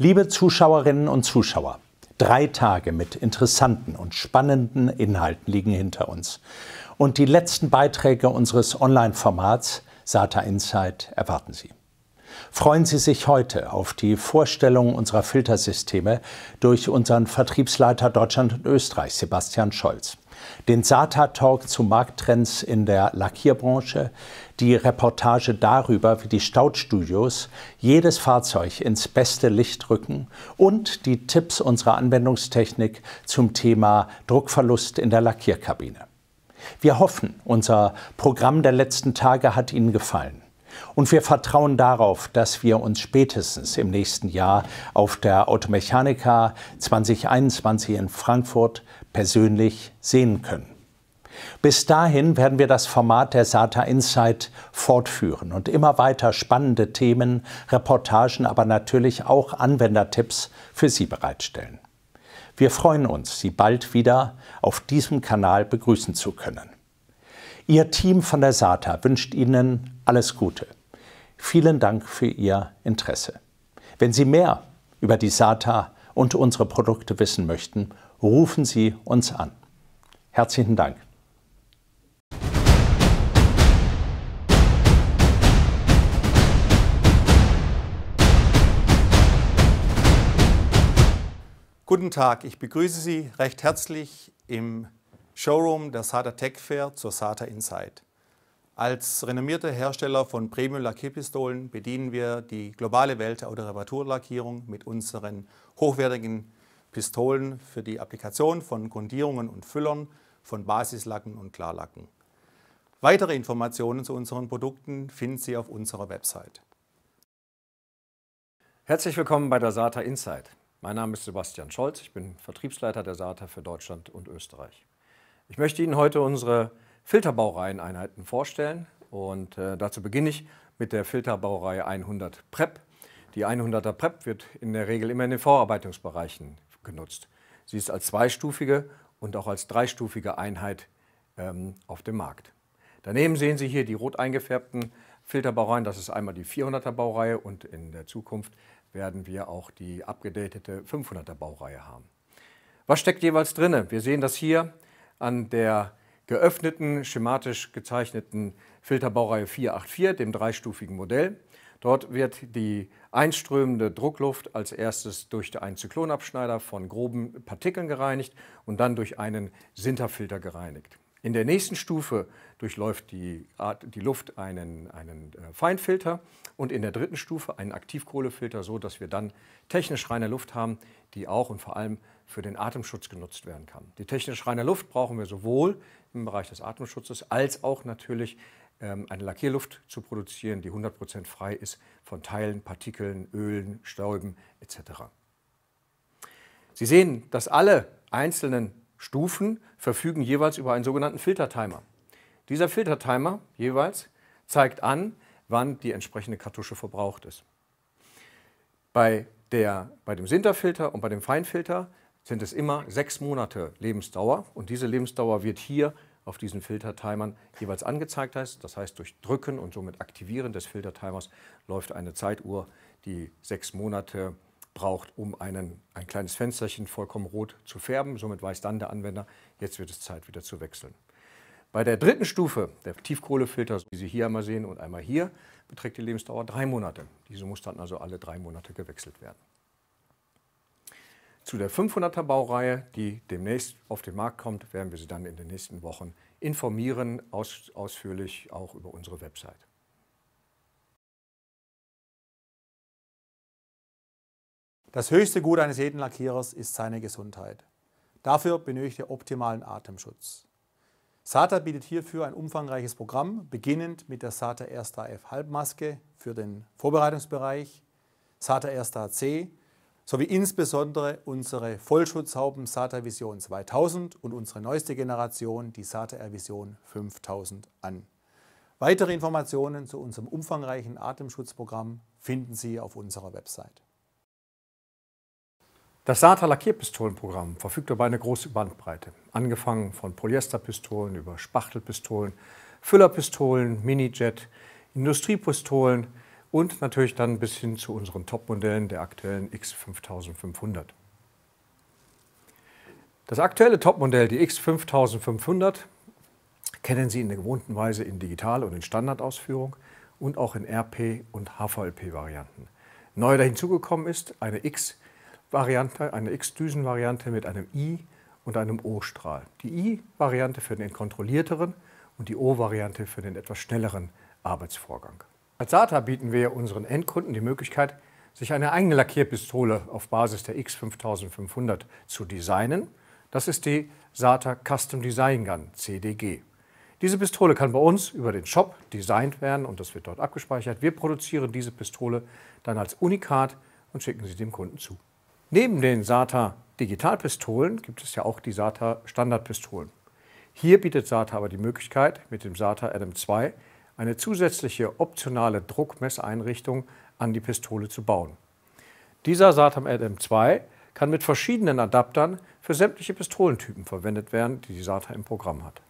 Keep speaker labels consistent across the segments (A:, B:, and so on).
A: Liebe Zuschauerinnen und Zuschauer, 3 Tage mit interessanten und spannenden Inhalten liegen hinter uns. Und die letzten Beiträge unseres Online-Formats SATA Insight erwarten Sie. Freuen Sie sich heute auf die Vorstellung unserer Filtersysteme durch unseren Vertriebsleiter Deutschland und Österreich, Sebastian Scholz. Den SATA-Talk zu Markttrends in der Lackierbranche, die Reportage darüber, wie die Staud-Studios jedes Fahrzeug ins beste Licht rücken und die Tipps unserer Anwendungstechnik zum Thema Druckverlust in der Lackierkabine. Wir hoffen, unser Programm der letzten Tage hat Ihnen gefallen. Und wir vertrauen darauf, dass wir uns spätestens im nächsten Jahr auf der Automechanika 2021 in Frankfurt persönlich sehen können. Bis dahin werden wir das Format der SATA Insight fortführen und immer weiter spannende Themen, Reportagen, aber natürlich auch Anwendertipps für Sie bereitstellen. Wir freuen uns, Sie bald wieder auf diesem Kanal begrüßen zu können. Ihr Team von der SATA wünscht Ihnen alles Gute. Vielen Dank für Ihr Interesse. Wenn Sie mehr über die SATA und unsere Produkte wissen möchten, rufen Sie uns an. Herzlichen Dank.
B: Guten Tag, ich begrüße Sie recht herzlich im Showroom der SATA Tech Fair zur SATA Insight. Als renommierter Hersteller von Premium-Lackierpistolen bedienen wir die globale Welt der Autoreparaturlackierung mit unseren hochwertigen Pistolen für die Applikation von Grundierungen und Füllern, von Basislacken und Klarlacken. Weitere Informationen zu unseren Produkten finden Sie auf unserer Website.
C: Herzlich willkommen bei der SATA Insight. Mein Name ist Sebastian Scholz, ich bin Vertriebsleiter der SATA für Deutschland und Österreich. Ich möchte Ihnen heute unsere Filterbaureiheneinheiten vorstellen und dazu beginne ich mit der Filterbaureihe 100 PREP. Die 100er PREP wird in der Regel immer in den Vorarbeitungsbereichen genutzt. Sie ist als zweistufige und auch als dreistufige Einheit auf dem Markt. Daneben sehen Sie hier die rot eingefärbten Filterbaureihen, das ist einmal die 400er Baureihe und in der Zukunft werden wir auch die abgedatete 500er Baureihe haben. Was steckt jeweils drin? Wir sehen das hier an der geöffneten, schematisch gezeichneten Filterbaureihe 484, dem dreistufigen Modell. Dort wird die einströmende Druckluft als erstes durch einen Zyklonabschneider von groben Partikeln gereinigt und dann durch einen Sinterfilter gereinigt. In der nächsten Stufe durchläuft die Luft einen Feinfilter und in der dritten Stufe einen Aktivkohlefilter, so dass wir dann technisch reine Luft haben, die auch und vor allem für den Atemschutz genutzt werden kann. Die technisch reine Luft brauchen wir sowohl im Bereich des Atemschutzes als auch natürlich eine Lackierluft zu produzieren, die 100% frei ist von Teilen, Partikeln, Ölen, Stäuben etc. Sie sehen, dass alle einzelnen Stufen verfügen jeweils über einen sogenannten Filtertimer. Dieser Filtertimer jeweils zeigt an, wann die entsprechende Kartusche verbraucht ist. Bei dem Sinterfilter und bei dem Feinfilter sind es immer 6 Monate Lebensdauer und diese Lebensdauer wird hier auf diesen Filtertimern jeweils angezeigt. Das heißt, durch Drücken und somit Aktivieren des Filtertimers läuft eine Zeituhr, die 6 Monate braucht, um ein kleines Fensterchen vollkommen rot zu färben. Somit weiß dann der Anwender, jetzt wird es Zeit, wieder zu wechseln. Bei der dritten Stufe, der Tiefkohlefilter, wie Sie hier einmal sehen und einmal hier, beträgt die Lebensdauer 3 Monate. Diese muss dann also alle 3 Monate gewechselt werden. Zu der 500er Baureihe, die demnächst auf den Markt kommt, werden wir Sie dann in den nächsten Wochen informieren, ausführlich auch über unsere Website.
B: Das höchste Gut eines jeden Lackierers ist seine Gesundheit. Dafür benötigt er optimalen Atemschutz. SATA bietet hierfür ein umfangreiches Programm, beginnend mit der SATA Ersta F Halbmaske für den Vorbereitungsbereich, SATA Ersta C sowie insbesondere unsere Vollschutzhauben SATA Vision 2000 und unsere neueste Generation, die SATA R Vision 5000 an. Weitere Informationen zu unserem umfangreichen Atemschutzprogramm finden Sie auf unserer Website.
C: Das SATA Lackierpistolenprogramm verfügt über eine große Bandbreite, angefangen von Polyesterpistolen über Spachtelpistolen, Füllerpistolen, Minijet, Industriepistolen und natürlich dann bis hin zu unseren Topmodellen der aktuellen X5500. Das aktuelle Topmodell, die X5500, kennen Sie in der gewohnten Weise in Digital- und in Standardausführung und auch in RP- und HVLP-Varianten. Neu hinzugekommen ist eine X-Variante, eine X-Düsen-Variante mit einem I- und einem O-Strahl. Die I-Variante für den kontrollierteren und die O-Variante für den etwas schnelleren Arbeitsvorgang. Als SATA bieten wir unseren Endkunden die Möglichkeit, sich eine eigene Lackierpistole auf Basis der X5500 zu designen. Das ist die SATA Custom Design Gun, CDG. Diese Pistole kann bei uns über den Shop designt werden und das wird dort abgespeichert. Wir produzieren diese Pistole dann als Unikat und schicken sie dem Kunden zu. Neben den SATA Digitalpistolen gibt es ja auch die SATA Standardpistolen. Hier bietet SATA aber die Möglichkeit, mit dem SATA RM2 eine zusätzliche optionale Druckmesseinrichtung an die Pistole zu bauen. Dieser SATA RM2 kann mit verschiedenen Adaptern für sämtliche Pistolentypen verwendet werden, die die SATA im Programm hat.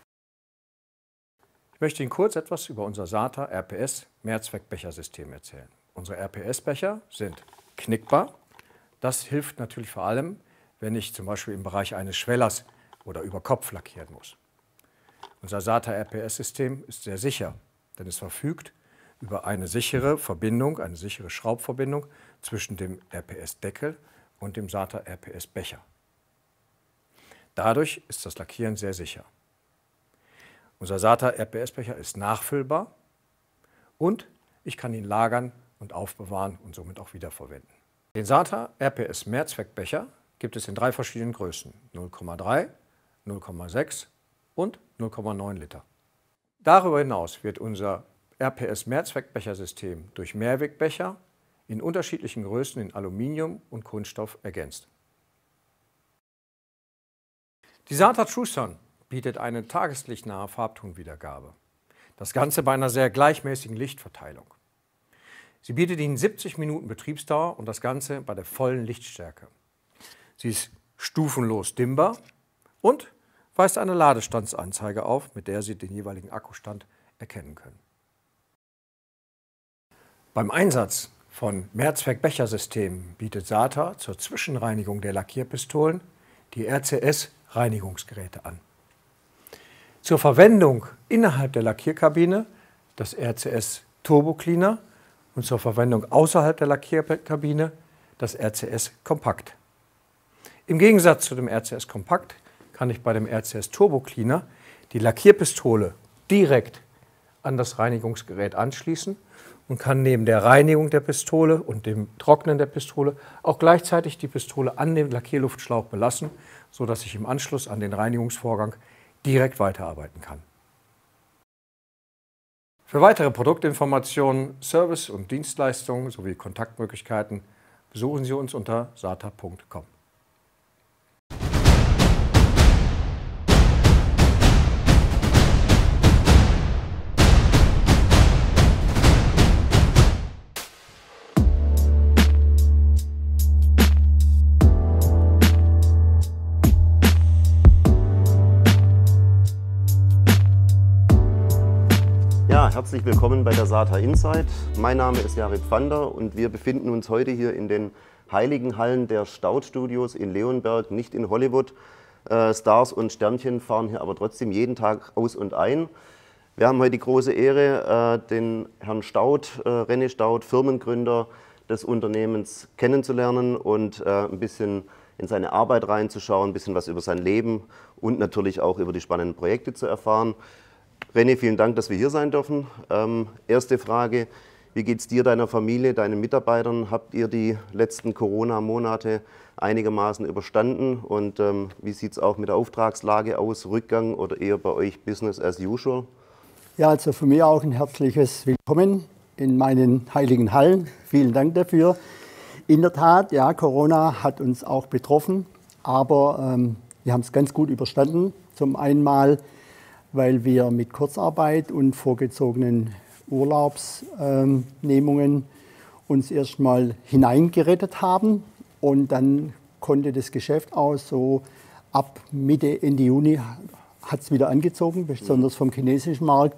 C: Ich möchte Ihnen kurz etwas über unser SATA RPS Mehrzweckbechersystem erzählen. Unsere RPS-Becher sind knickbar. Das hilft natürlich vor allem, wenn ich zum Beispiel im Bereich eines Schwellers oder über Kopf lackieren muss. Unser SATA RPS-System ist sehr sicher, denn es verfügt über eine sichere Verbindung, eine sichere Schraubverbindung zwischen dem RPS-Deckel und dem SATA RPS-Becher. Dadurch ist das Lackieren sehr sicher. Unser SATA RPS-Becher ist nachfüllbar und ich kann ihn lagern und aufbewahren und somit auch wiederverwenden. Den SATA RPS Mehrzweckbecher gibt es in 3 verschiedenen Größen: 0,3, 0,6 und 0,9 Liter. Darüber hinaus wird unser RPS Mehrzweckbechersystem durch Mehrwegbecher in unterschiedlichen Größen in Aluminium und Kunststoff ergänzt. Die SATA TrueSun bietet eine tageslichtnahe Farbtonwiedergabe. Das Ganze bei einer sehr gleichmäßigen Lichtverteilung. Sie bietet Ihnen 70 Minuten Betriebsdauer und das Ganze bei der vollen Lichtstärke. Sie ist stufenlos dimmbar und weist eine Ladestandsanzeige auf, mit der Sie den jeweiligen Akkustand erkennen können. Beim Einsatz von Mehrzweckbechersystemen bietet SATA zur Zwischenreinigung der Lackierpistolen die RCS-Reinigungsgeräte an. Zur Verwendung innerhalb der Lackierkabine das RCS Turbo Cleaner und zur Verwendung außerhalb der Lackierkabine das RCS Kompakt. Im Gegensatz zu dem RCS Kompakt kann ich bei dem RCS Turbo Cleaner die Lackierpistole direkt an das Reinigungsgerät anschließen und kann neben der Reinigung der Pistole und dem Trocknen der Pistole auch gleichzeitig die Pistole an dem Lackierluftschlauch belassen, sodass ich im Anschluss an den Reinigungsvorgang direkt weiterarbeiten kann. Für weitere Produktinformationen, Service und Dienstleistungen sowie Kontaktmöglichkeiten besuchen Sie uns unter sata.com.
D: Ja, herzlich willkommen bei der SATA Insight. Mein Name ist Jared Pfander und wir befinden uns heute hier in den heiligen Hallen der Staud Studios in Leonberg, nicht in Hollywood. Stars und Sternchen fahren hier aber trotzdem jeden Tag aus und ein. Wir haben heute die große Ehre, den Herrn Staud, René Staud, Firmengründer des Unternehmens, kennenzulernen und ein bisschen in seine Arbeit reinzuschauen, ein bisschen was über sein Leben und natürlich auch über die spannenden Projekte zu erfahren. René, vielen Dank, dass wir hier sein dürfen. Erste Frage, wie geht es dir, deiner Familie, deinen Mitarbeitern? Habt ihr die letzten Corona-Monate einigermaßen überstanden? Und wie sieht es auch mit der Auftragslage aus, Rückgang oder eher bei euch Business as usual?
E: Ja, also von mir auch ein herzliches Willkommen in meinen heiligen Hallen. Vielen Dank dafür. In der Tat, ja, Corona hat uns auch betroffen, aber wir haben es ganz gut überstanden. Zum einen mal, weil wir mit Kurzarbeit und vorgezogenen Urlaubsnehmungen uns erstmal hineingerettet haben und dann konnte das Geschäft auch so ab Mitte, Ende Juni hat es wieder angezogen, besonders vom chinesischen Markt.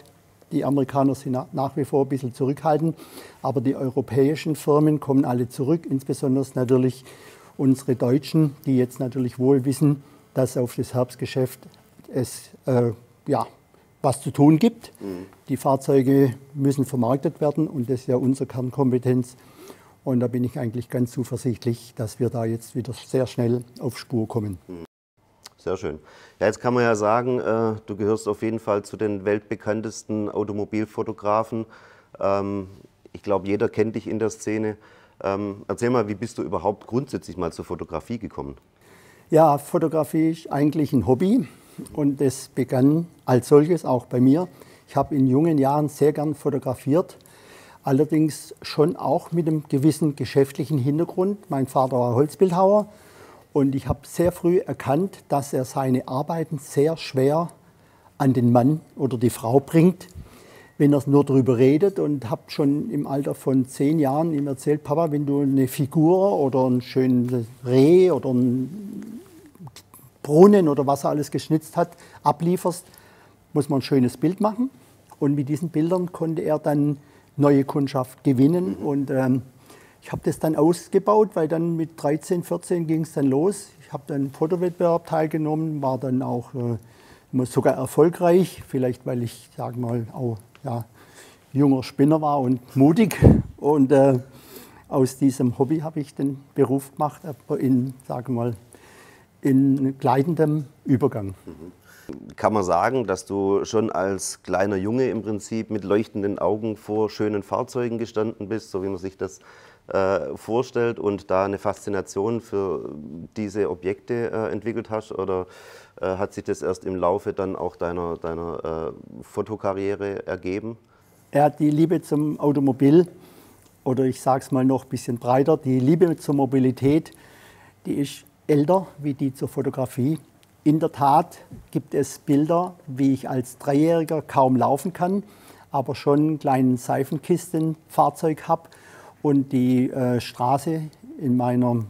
E: Die Amerikaner sind nach wie vor ein bisschen zurückhaltend, aber die europäischen Firmen kommen alle zurück, insbesondere natürlich unsere Deutschen, die jetzt natürlich wohl wissen, dass auf das Herbstgeschäft es was zu tun gibt. Die Fahrzeuge müssen vermarktet werden und das ist ja unsere Kernkompetenz. Und da bin ich eigentlich ganz zuversichtlich, dass wir da jetzt wieder sehr schnell auf Spur kommen.
D: Sehr schön. Ja, jetzt kann man ja sagen, du gehörst auf jeden Fall zu den weltbekanntesten Automobilfotografen. Ich glaube, jeder kennt dich in der Szene. Erzähl mal, wie bist du überhaupt grundsätzlich mal zur Fotografie gekommen?
E: Ja, Fotografie ist eigentlich ein Hobby und das begann als solches auch bei mir. Ich habe in jungen Jahren sehr gern fotografiert, allerdings schon auch mit einem gewissen geschäftlichen Hintergrund. Mein Vater war Holzbildhauer. Und ich habe sehr früh erkannt, dass er seine Arbeiten sehr schwer an den Mann oder die Frau bringt, wenn er nur darüber redet. Und habe schon im Alter von 10 Jahren ihm erzählt, Papa, wenn du eine Figur oder ein schönes Reh oder einen Brunnen oder was er alles geschnitzt hat, ablieferst, muss man ein schönes Bild machen. Und mit diesen Bildern konnte er dann neue Kundschaft gewinnen. Und ich habe das dann ausgebaut, weil dann mit 13, 14 ging es dann los. Ich habe dann im Fotowettbewerb teilgenommen, war dann auch sogar erfolgreich, vielleicht weil ich, sage mal, auch junger Spinner war und mutig. Und aus diesem Hobby habe ich den Beruf gemacht, in gleitendem Übergang.
D: Kann man sagen, dass du schon als kleiner Junge im Prinzip mit leuchtenden Augen vor schönen Fahrzeugen gestanden bist, so wie man sich das vorstellt und da eine Faszination für diese Objekte entwickelt hast? Oder hat sich das erst im Laufe dann auch deiner Fotokarriere ergeben?
E: Ja, die Liebe zum Automobil, oder ich sage es mal noch ein bisschen breiter, die Liebe zur Mobilität, die ist älter wie die zur Fotografie. In der Tat gibt es Bilder, wie ich als Dreijähriger kaum laufen kann, aber schon einen kleinen Seifenkistenfahrzeug habe und die Straße in meinem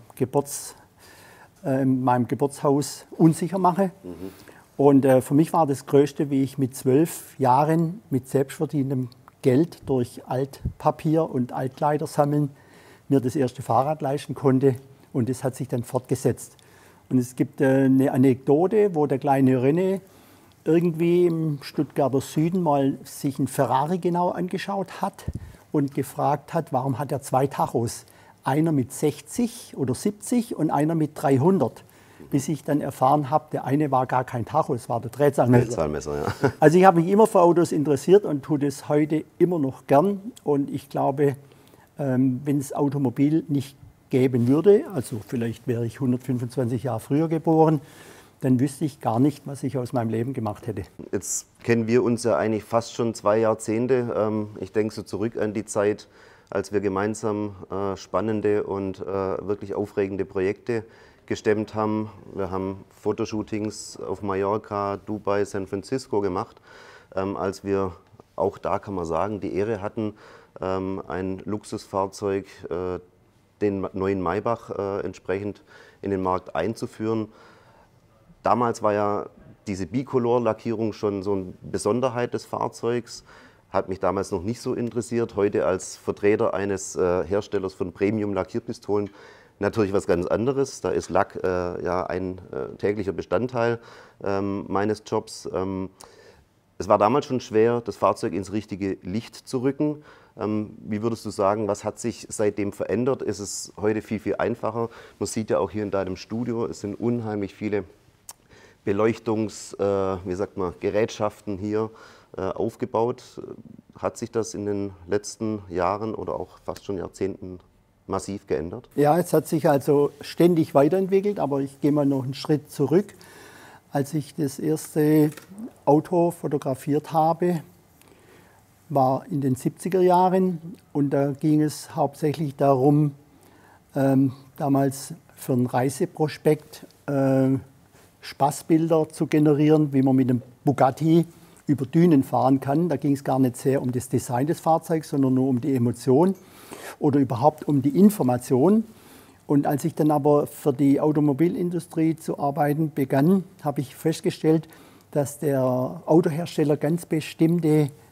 E: Geburtshaus unsicher mache. Und für mich war das Größte, wie ich mit 12 Jahren mit selbstverdientem Geld durch Altpapier und Altkleider sammeln mir das erste Fahrrad leisten konnte. Und das hat sich dann fortgesetzt. Und es gibt eine Anekdote, wo der kleine René irgendwie im Stuttgarter Süden mal sich einen Ferrari genau angeschaut hat und gefragt hat, warum hat er 2 Tachos? Einer mit 60 oder 70 und einer mit 300. Bis ich dann erfahren habe, der eine war gar kein Tacho, es war der Drehzahlmesser.
D: Drehzahlmesser, ja.
E: Also ich habe mich immer für Autos interessiert und tue das heute immer noch gern. Und ich glaube, wenn es Automobil nicht geben würde, also vielleicht wäre ich 125 Jahre früher geboren, dann wüsste ich gar nicht, was ich aus meinem Leben gemacht hätte.
D: Jetzt kennen wir uns ja eigentlich fast schon 2 Jahrzehnte. Ich denke so zurück an die Zeit, als wir gemeinsam spannende und wirklich aufregende Projekte gestemmt haben. Wir haben Fotoshootings auf Mallorca, Dubai, San Francisco gemacht, als wir auch da, kann man sagen, die Ehre hatten, ein Luxusfahrzeug, den neuen Maybach, entsprechend in den Markt einzuführen. Damals war ja diese Bicolor-Lackierung schon so eine Besonderheit des Fahrzeugs, hat mich damals noch nicht so interessiert. Heute als Vertreter eines Herstellers von Premium-Lackierpistolen natürlich was ganz anderes. Da ist Lack ja ein täglicher Bestandteil meines Jobs. Es war damals schon schwer, das Fahrzeug ins richtige Licht zu rücken. Wie würdest du sagen, was hat sich seitdem verändert? Ist es heute viel, viel einfacher? Man sieht ja auch hier in deinem Studio, es sind unheimlich viele Gerätschaften hier aufgebaut. Hat sich das in den letzten Jahren oder auch fast schon Jahrzehnten massiv geändert?
E: Ja, es hat sich also ständig weiterentwickelt, aber ich gehe mal noch einen Schritt zurück. Als ich das erste Auto fotografiert habe, war in den 70er Jahren und da ging es hauptsächlich darum, damals für ein Reiseprospekt Spaßbilder zu generieren, wie man mit einem Bugatti über Dünen fahren kann. Da ging es gar nicht sehr um das Design des Fahrzeugs, sondern nur um die Emotion oder überhaupt um die Information. Und als ich dann aber für die Automobilindustrie zu arbeiten begann, habe ich festgestellt, dass der Autohersteller ganz bestimmte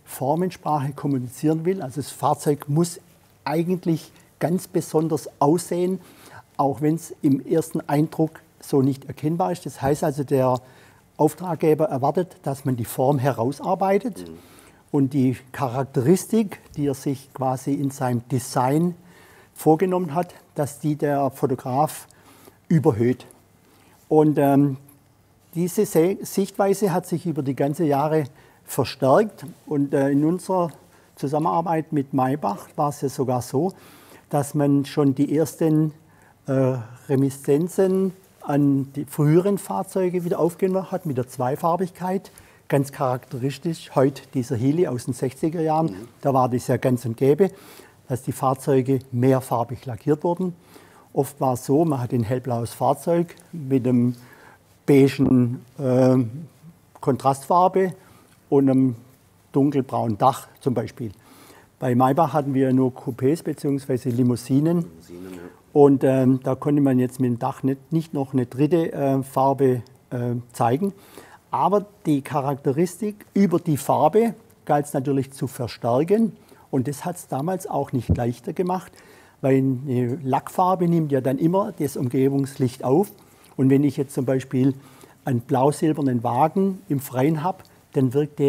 E: Formensprache kommunizieren will. Also das Fahrzeug muss eigentlich ganz besonders aussehen, auch wenn es im ersten Eindruck so nicht erkennbar ist. Das heißt also, der Auftraggeber erwartet, dass man die Form herausarbeitet und die Charakteristik, die er sich quasi in seinem Design vorgenommen hat, dass die der Fotograf überhöht. Und diese Sichtweise hat sich über die ganzen Jahre verstärkt. Und in unserer Zusammenarbeit mit Maybach war es ja sogar so, dass man schon die ersten Reminiszenzen an die früheren Fahrzeuge wieder aufgenommen hat, mit der Zweifarbigkeit. Ganz charakteristisch heute dieser Healey aus den 60er Jahren. Da war das ja ganz und gäbe, dass die Fahrzeuge mehrfarbig lackiert wurden. Oft war es so, man hat ein hellblaues Fahrzeug mit einem beigen Kontrastfarbe und einem dunkelbraunen Dach zum Beispiel. Bei Maybach hatten wir nur Coupés bzw. Limousinen. Und da konnte man jetzt mit dem Dach nicht noch eine dritte Farbe zeigen. Aber die Charakteristik über die Farbe galt es natürlich zu verstärken. Und das hat es damals auch nicht leichter gemacht, weil eine Lackfarbe nimmt ja dann immer das Umgebungslicht auf. Und wenn ich jetzt zum Beispiel einen blau-silbernen Wagen im Freien habe, dann wirkt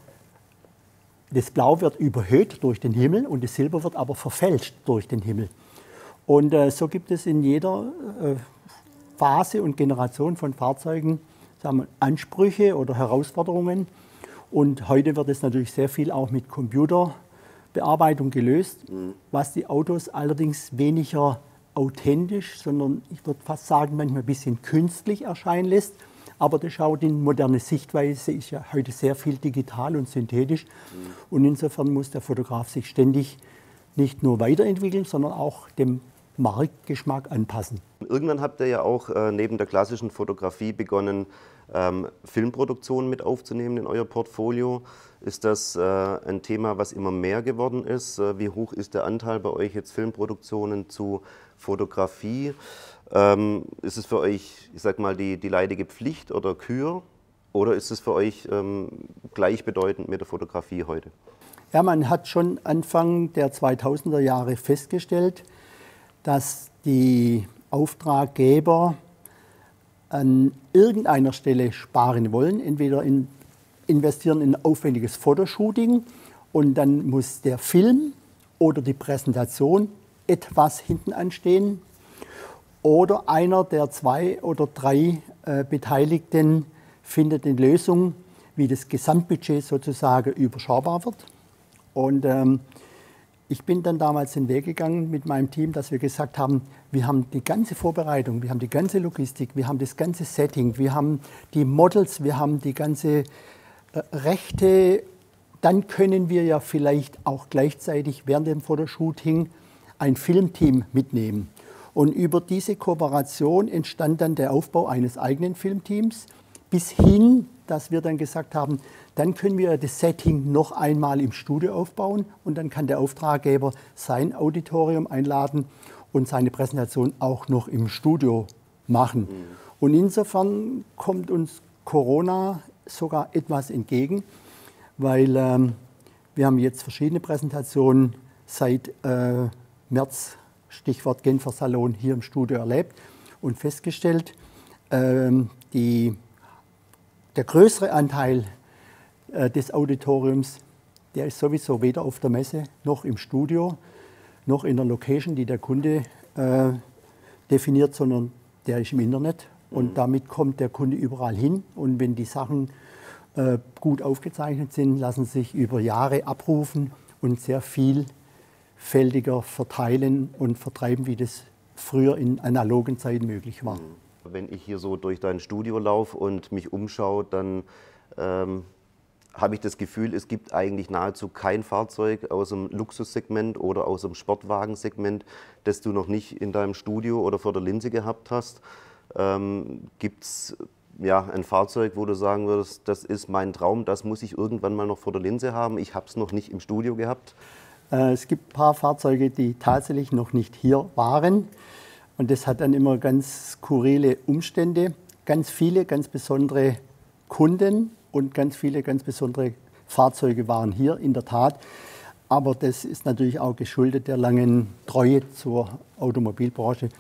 E: das Blau wird überhöht durch den Himmel und das Silber wird aber verfälscht durch den Himmel. Und so gibt es in jeder Phase und Generation von Fahrzeugen, sagen wir, Ansprüche oder Herausforderungen. Und heute wird es natürlich sehr viel auch mit Computerbearbeitung gelöst, was die Autos allerdings weniger authentisch, sondern ich würde fast sagen, manchmal ein bisschen künstlich erscheinen lässt. Aber das schaut in moderne Sichtweise, ist ja heute sehr viel digital und synthetisch. Und insofern muss der Fotograf sich ständig nicht nur weiterentwickeln, sondern auch dem Marktgeschmack anpassen.
D: Irgendwann habt ihr ja auch neben der klassischen Fotografie begonnen, Filmproduktionen mit aufzunehmen in euer Portfolio. Ist das ein Thema, was immer mehr geworden ist? Wie hoch ist der Anteil bei euch jetzt Filmproduktionen zu Fotografie? Ist es für euch, ich sag mal, die leidige Pflicht oder Kür? Oder ist es für euch gleichbedeutend mit der Fotografie heute?
E: Ja, man hat schon Anfang der 2000er Jahre festgestellt, dass die Auftraggeber an irgendeiner Stelle sparen wollen. Entweder investieren in ein aufwendiges Fotoshooting und dann muss der Film oder die Präsentation etwas hinten anstehen. Oder einer der 2 oder 3 Beteiligten findet eine Lösung, wie das Gesamtbudget sozusagen überschaubar wird. Und ich bin dann damals den Weg gegangen mit meinem Team, dass wir gesagt haben, wir haben die ganze Vorbereitung, wir haben die ganze Logistik, wir haben das ganze Setting, wir haben die Models, wir haben die ganze Rechte. Dann können wir ja vielleicht auch gleichzeitig während dem Fotoshooting ein Filmteam mitnehmen. Und über diese Kooperation entstand dann der Aufbau eines eigenen Filmteams, bis hin, dass wir dann gesagt haben, dann können wir das Setting noch einmal im Studio aufbauen und dann kann der Auftraggeber sein Auditorium einladen und seine Präsentation auch noch im Studio machen. Und insofern kommt uns Corona sogar etwas entgegen, weil wir haben jetzt verschiedene Präsentationen seit März, Stichwort Genfer Salon, hier im Studio erlebt und festgestellt, der größere Anteil des Auditoriums, der ist sowieso weder auf der Messe noch im Studio, noch in der Location, die der Kunde definiert, sondern der ist im Internet. Und damit kommt der Kunde überall hin. Und wenn die Sachen gut aufgezeichnet sind, lassen sich über Jahre abrufen und sehr vielfältiger verteilen und vertreiben, wie das früher in analogen Zeiten möglich war.
D: Wenn ich hier so durch dein Studio laufe und mich umschaue, dann habe ich das Gefühl, es gibt eigentlich nahezu kein Fahrzeug aus dem Luxussegment oder aus dem Sportwagensegment, das du noch nicht in deinem Studio oder vor der Linse gehabt hast. Gibt es ein Fahrzeug, wo du sagen würdest, das ist mein Traum, das muss ich irgendwann mal noch vor der Linse haben, ich habe es noch nicht im Studio gehabt?
E: Es gibt ein paar Fahrzeuge, die tatsächlich noch nicht hier waren. Und das hat dann immer ganz skurrile Umstände. Ganz viele, ganz besondere Kunden und ganz viele, ganz besondere Fahrzeuge waren hier in der Tat. Aber das ist natürlich auch geschuldet der langen Treue zur Automobilbranche.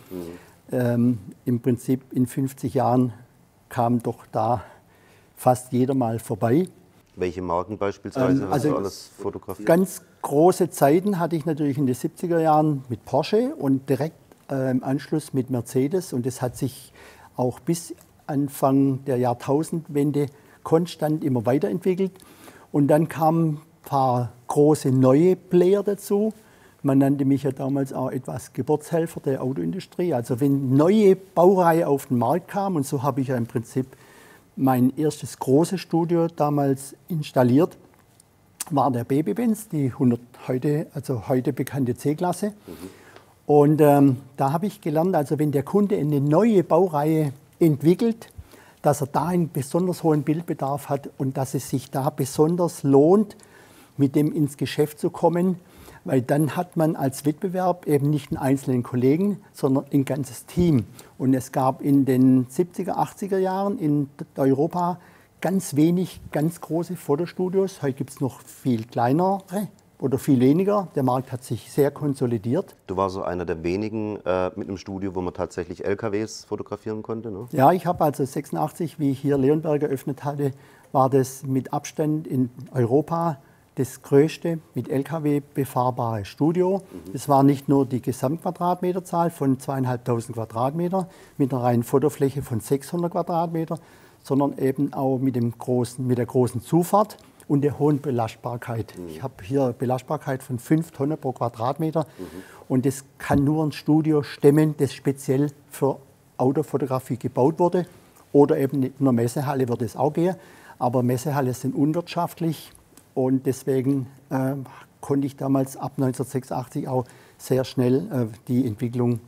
E: Im Prinzip in 50 Jahren kam doch da fast jeder mal vorbei.
D: Welche Marken beispielsweise hast du alles fotografiert?
E: Ganz große Zeiten hatte ich natürlich in den 70er Jahren mit Porsche und direkt im Anschluss mit Mercedes. Und das hat sich auch bis Anfang der Jahrtausendwende konstant immer weiterentwickelt. Und dann kamen ein paar große neue Player dazu. Man nannte mich ja damals auch etwas Geburtshelfer der Autoindustrie. Also wenn neue Baureihe auf den Markt kam, und so habe ich ja im Prinzip mein erstes großes Studio damals installiert, war der Baby-Benz, die heute bekannte C-Klasse. Und da habe ich gelernt, also wenn der Kunde eine neue Baureihe entwickelt, dass er da einen besonders hohen Bildbedarf hat und dass es sich da besonders lohnt, mit dem ins Geschäft zu kommen, weil dann hat man als Wettbewerb eben nicht einen einzelnen Kollegen, sondern ein ganzes Team. Und es gab in den 70er, 80er Jahren in Europa ganz wenig ganz große Fotostudios. Heute gibt es noch viel kleinere oder viel weniger. Der Markt hat sich sehr konsolidiert.
D: Du warst so einer der wenigen mit einem Studio, wo man tatsächlich LKWs fotografieren konnte, ne?
E: Ja, ich habe also 86, wie ich hier Leonberg eröffnet hatte, war das mit Abstand in Europa das größte mit LKW befahrbare Studio. Es war nicht nur die Gesamtquadratmeterzahl von 2.500 Quadratmeter mit einer reinen Fotofläche von 600 Quadratmeter, sondern eben auch mit der großen Zufahrt und der hohen Belastbarkeit. Ich habe hier Belastbarkeit von 5 Tonnen pro Quadratmeter und das kann nur ein Studio stemmen, das speziell für Autofotografie gebaut wurde. Oder eben in einer Messehalle wird es auch gehen, aber Messehalle sind unwirtschaftlich. Und deswegen konnte ich damals ab 1986 auch sehr schnell die Entwicklung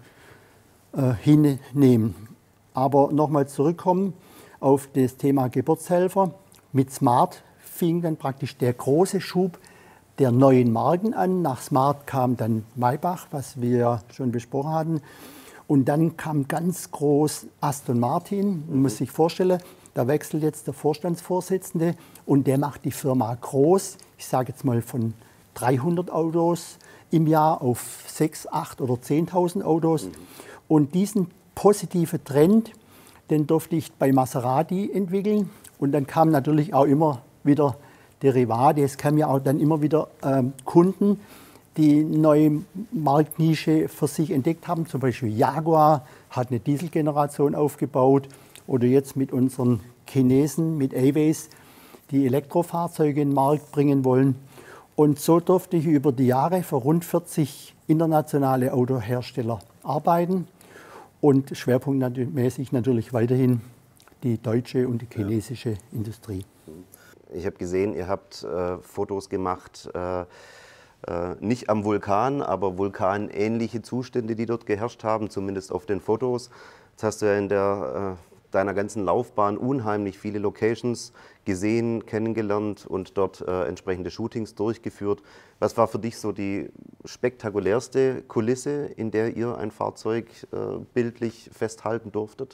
E: hinnehmen. Aber nochmal zurückkommen auf das Thema Geburtshelfer. Mit Smart fing dann praktisch der große Schub der neuen Marken an. Nach Smart kam dann Maybach, was wir schon besprochen hatten. Und dann kam ganz groß Aston Martin. Man muss sich vorstellen, da wechselt jetzt der Vorstandsvorsitzende und der macht die Firma groß. Ich sage jetzt mal von 300 Autos im Jahr auf 6.000, 8.000 oder 10.000 Autos. Und diesen positiven Trend, den durfte ich bei Maserati entwickeln. Und dann kamen natürlich auch immer wieder Derivate. Es kamen ja auch dann immer wieder Kunden, die neue Marktnische für sich entdeckt haben. Zum Beispiel Jaguar hat eine Dieselgeneration aufgebaut. Oder jetzt mit unseren Chinesen, mit Aways, die Elektrofahrzeuge in den Markt bringen wollen. Und so durfte ich über die Jahre für rund 40 internationale Autohersteller arbeiten und schwerpunktmäßig natürlich weiterhin die deutsche und die chinesische Industrie.
D: Ich habe gesehen, ihr habt Fotos gemacht, nicht am Vulkan, aber vulkanähnliche Zustände, die dort geherrscht haben, zumindest auf den Fotos. Jetzt hast du ja in deiner ganzen Laufbahn unheimlich viele Locations gesehen, kennengelernt und dort entsprechende Shootings durchgeführt. Was war für dich so die spektakulärste Kulisse, in der ihr ein Fahrzeug bildlich festhalten durftet?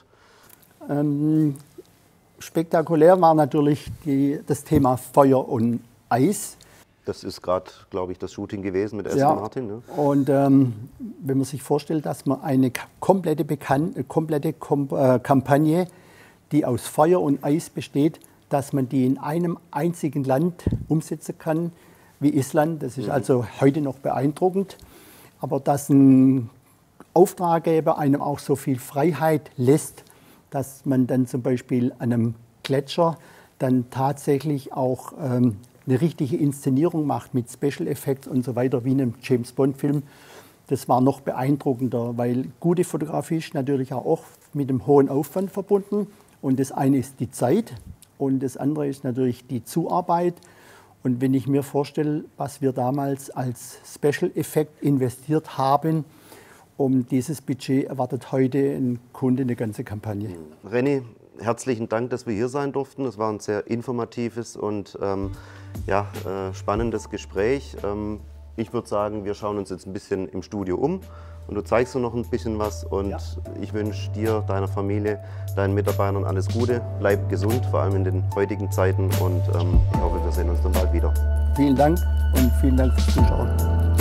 E: Spektakulär war natürlich das Thema Feuer und Eis.
D: Das ist gerade, glaube ich, das Shooting gewesen mit Aston Martin. Ne?
E: Und wenn man sich vorstellt, dass man eine komplette Kampagne, die aus Feuer und Eis besteht, dass man die in einem einzigen Land umsetzen kann, wie Island. Das ist also heute noch beeindruckend. Aber dass ein Auftraggeber einem auch so viel Freiheit lässt, dass man dann zum Beispiel an einem Gletscher dann tatsächlich auch eine richtige Inszenierung macht mit Special Effects und so weiter, wie in einem James-Bond-Film. Das war noch beeindruckender, weil gute Fotografie ist natürlich auch oft mit einem hohen Aufwand verbunden. Und das eine ist die Zeit und das andere ist natürlich die Zuarbeit. Und wenn ich mir vorstelle, was wir damals als Special Effect investiert haben, um dieses Budget erwartet heute ein Kunde eine ganze Kampagne.
D: René, herzlichen Dank, dass wir hier sein durften. Es war ein sehr informatives und spannendes Gespräch. Ich würde sagen, wir schauen uns jetzt ein bisschen im Studio um und du zeigst uns noch ein bisschen was. Und ich wünsche dir, deiner Familie, deinen Mitarbeitern alles Gute. Bleib gesund, vor allem in den heutigen Zeiten. Und ich hoffe, wir sehen uns dann bald wieder.
E: Vielen Dank und vielen Dank fürs Zuschauen.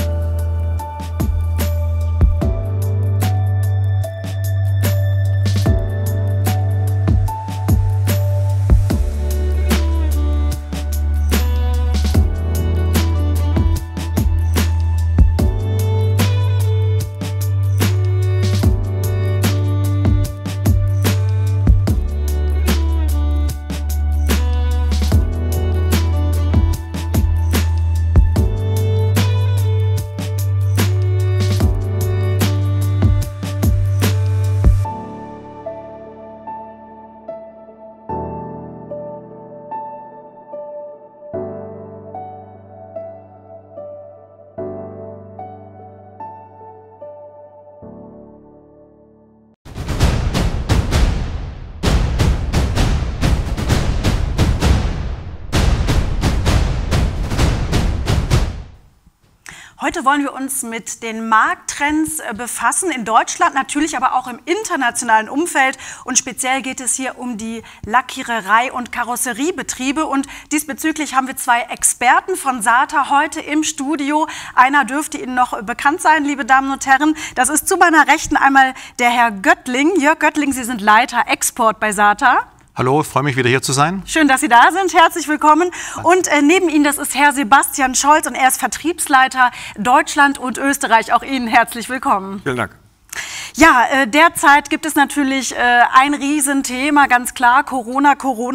F: Heute wollen wir uns mit den Markttrends befassen, in Deutschland, natürlich aber auch im internationalen Umfeld. Und speziell geht es hier um die Lackiererei- und Karosseriebetriebe. Und diesbezüglich haben wir zwei Experten von SATA heute im Studio. Einer dürfte Ihnen noch bekannt sein, liebe Damen und Herren. Das ist zu meiner Rechten einmal der Herr Göttling. Jörg Göttling, Sie sind Leiter Export bei SATA.
B: Hallo, ich freue mich, wieder hier zu sein.
F: Schön, dass Sie da sind. Herzlich willkommen. Und neben Ihnen, das ist Herr Sebastian Scholz und er ist Vertriebsleiter Deutschland und Österreich. Auch Ihnen herzlich willkommen.
C: Vielen Dank.
F: Ja, derzeit gibt es natürlich ein Riesenthema, ganz klar, Corona.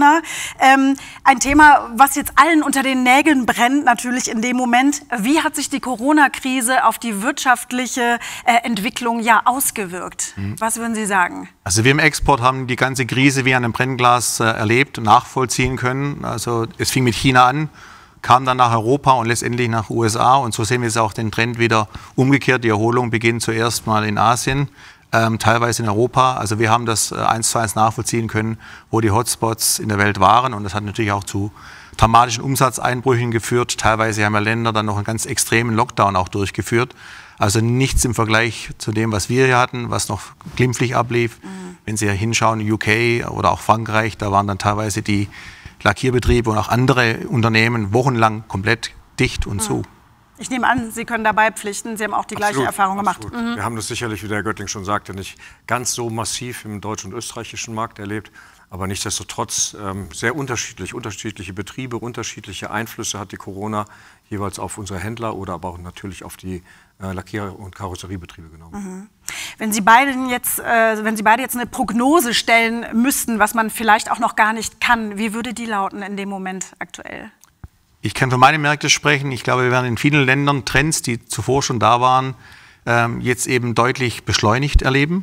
F: Ein Thema, was jetzt allen unter den Nägeln brennt, natürlich in dem Moment. Wie hat sich die Corona-Krise auf die wirtschaftliche Entwicklung ausgewirkt? Was würden Sie sagen?
B: Also wir im Export haben die ganze Krise wie an einem Brennglas erlebt und nachvollziehen können. Also es fing mit China an, kam dann nach Europa und letztendlich nach USA. Und so sehen wir jetzt auch den Trend wieder umgekehrt. Die Erholung beginnt zuerst mal in Asien, teilweise in Europa. Also wir haben das 1:1 nachvollziehen können, wo die Hotspots in der Welt waren. Und das hat natürlich auch zu dramatischen Umsatzeinbrüchen geführt. Teilweise haben ja Länder dann noch einen ganz extremen Lockdown auch durchgeführt. Also nichts im Vergleich zu dem, was wir hier hatten, was noch glimpflich ablief. Wenn Sie ja hinschauen, UK oder auch Frankreich, da waren dann teilweise die Lackierbetriebe und auch andere Unternehmen wochenlang komplett dicht und zu.
F: Ich nehme an, Sie können dabei pflichten. Sie haben auch die gleiche Erfahrung gemacht.
C: Wir haben das sicherlich, wie der Herr Göttling schon sagte, nicht ganz so massiv im deutschen und österreichischen Markt erlebt. Aber nichtsdestotrotz sehr unterschiedliche Betriebe, unterschiedliche Einflüsse hat die Corona jeweils auf unsere Händler oder aber auch natürlich auf die Lackierer- und Karosseriebetriebe genommen.
F: Wenn Sie beide jetzt eine Prognose stellen müssten, was man vielleicht auch noch gar nicht kann, wie würde die lauten in dem Moment aktuell?
B: Ich kann für meine Märkte sprechen. Ich glaube, wir werden in vielen Ländern Trends, die zuvor schon da waren, jetzt eben deutlich beschleunigt erleben.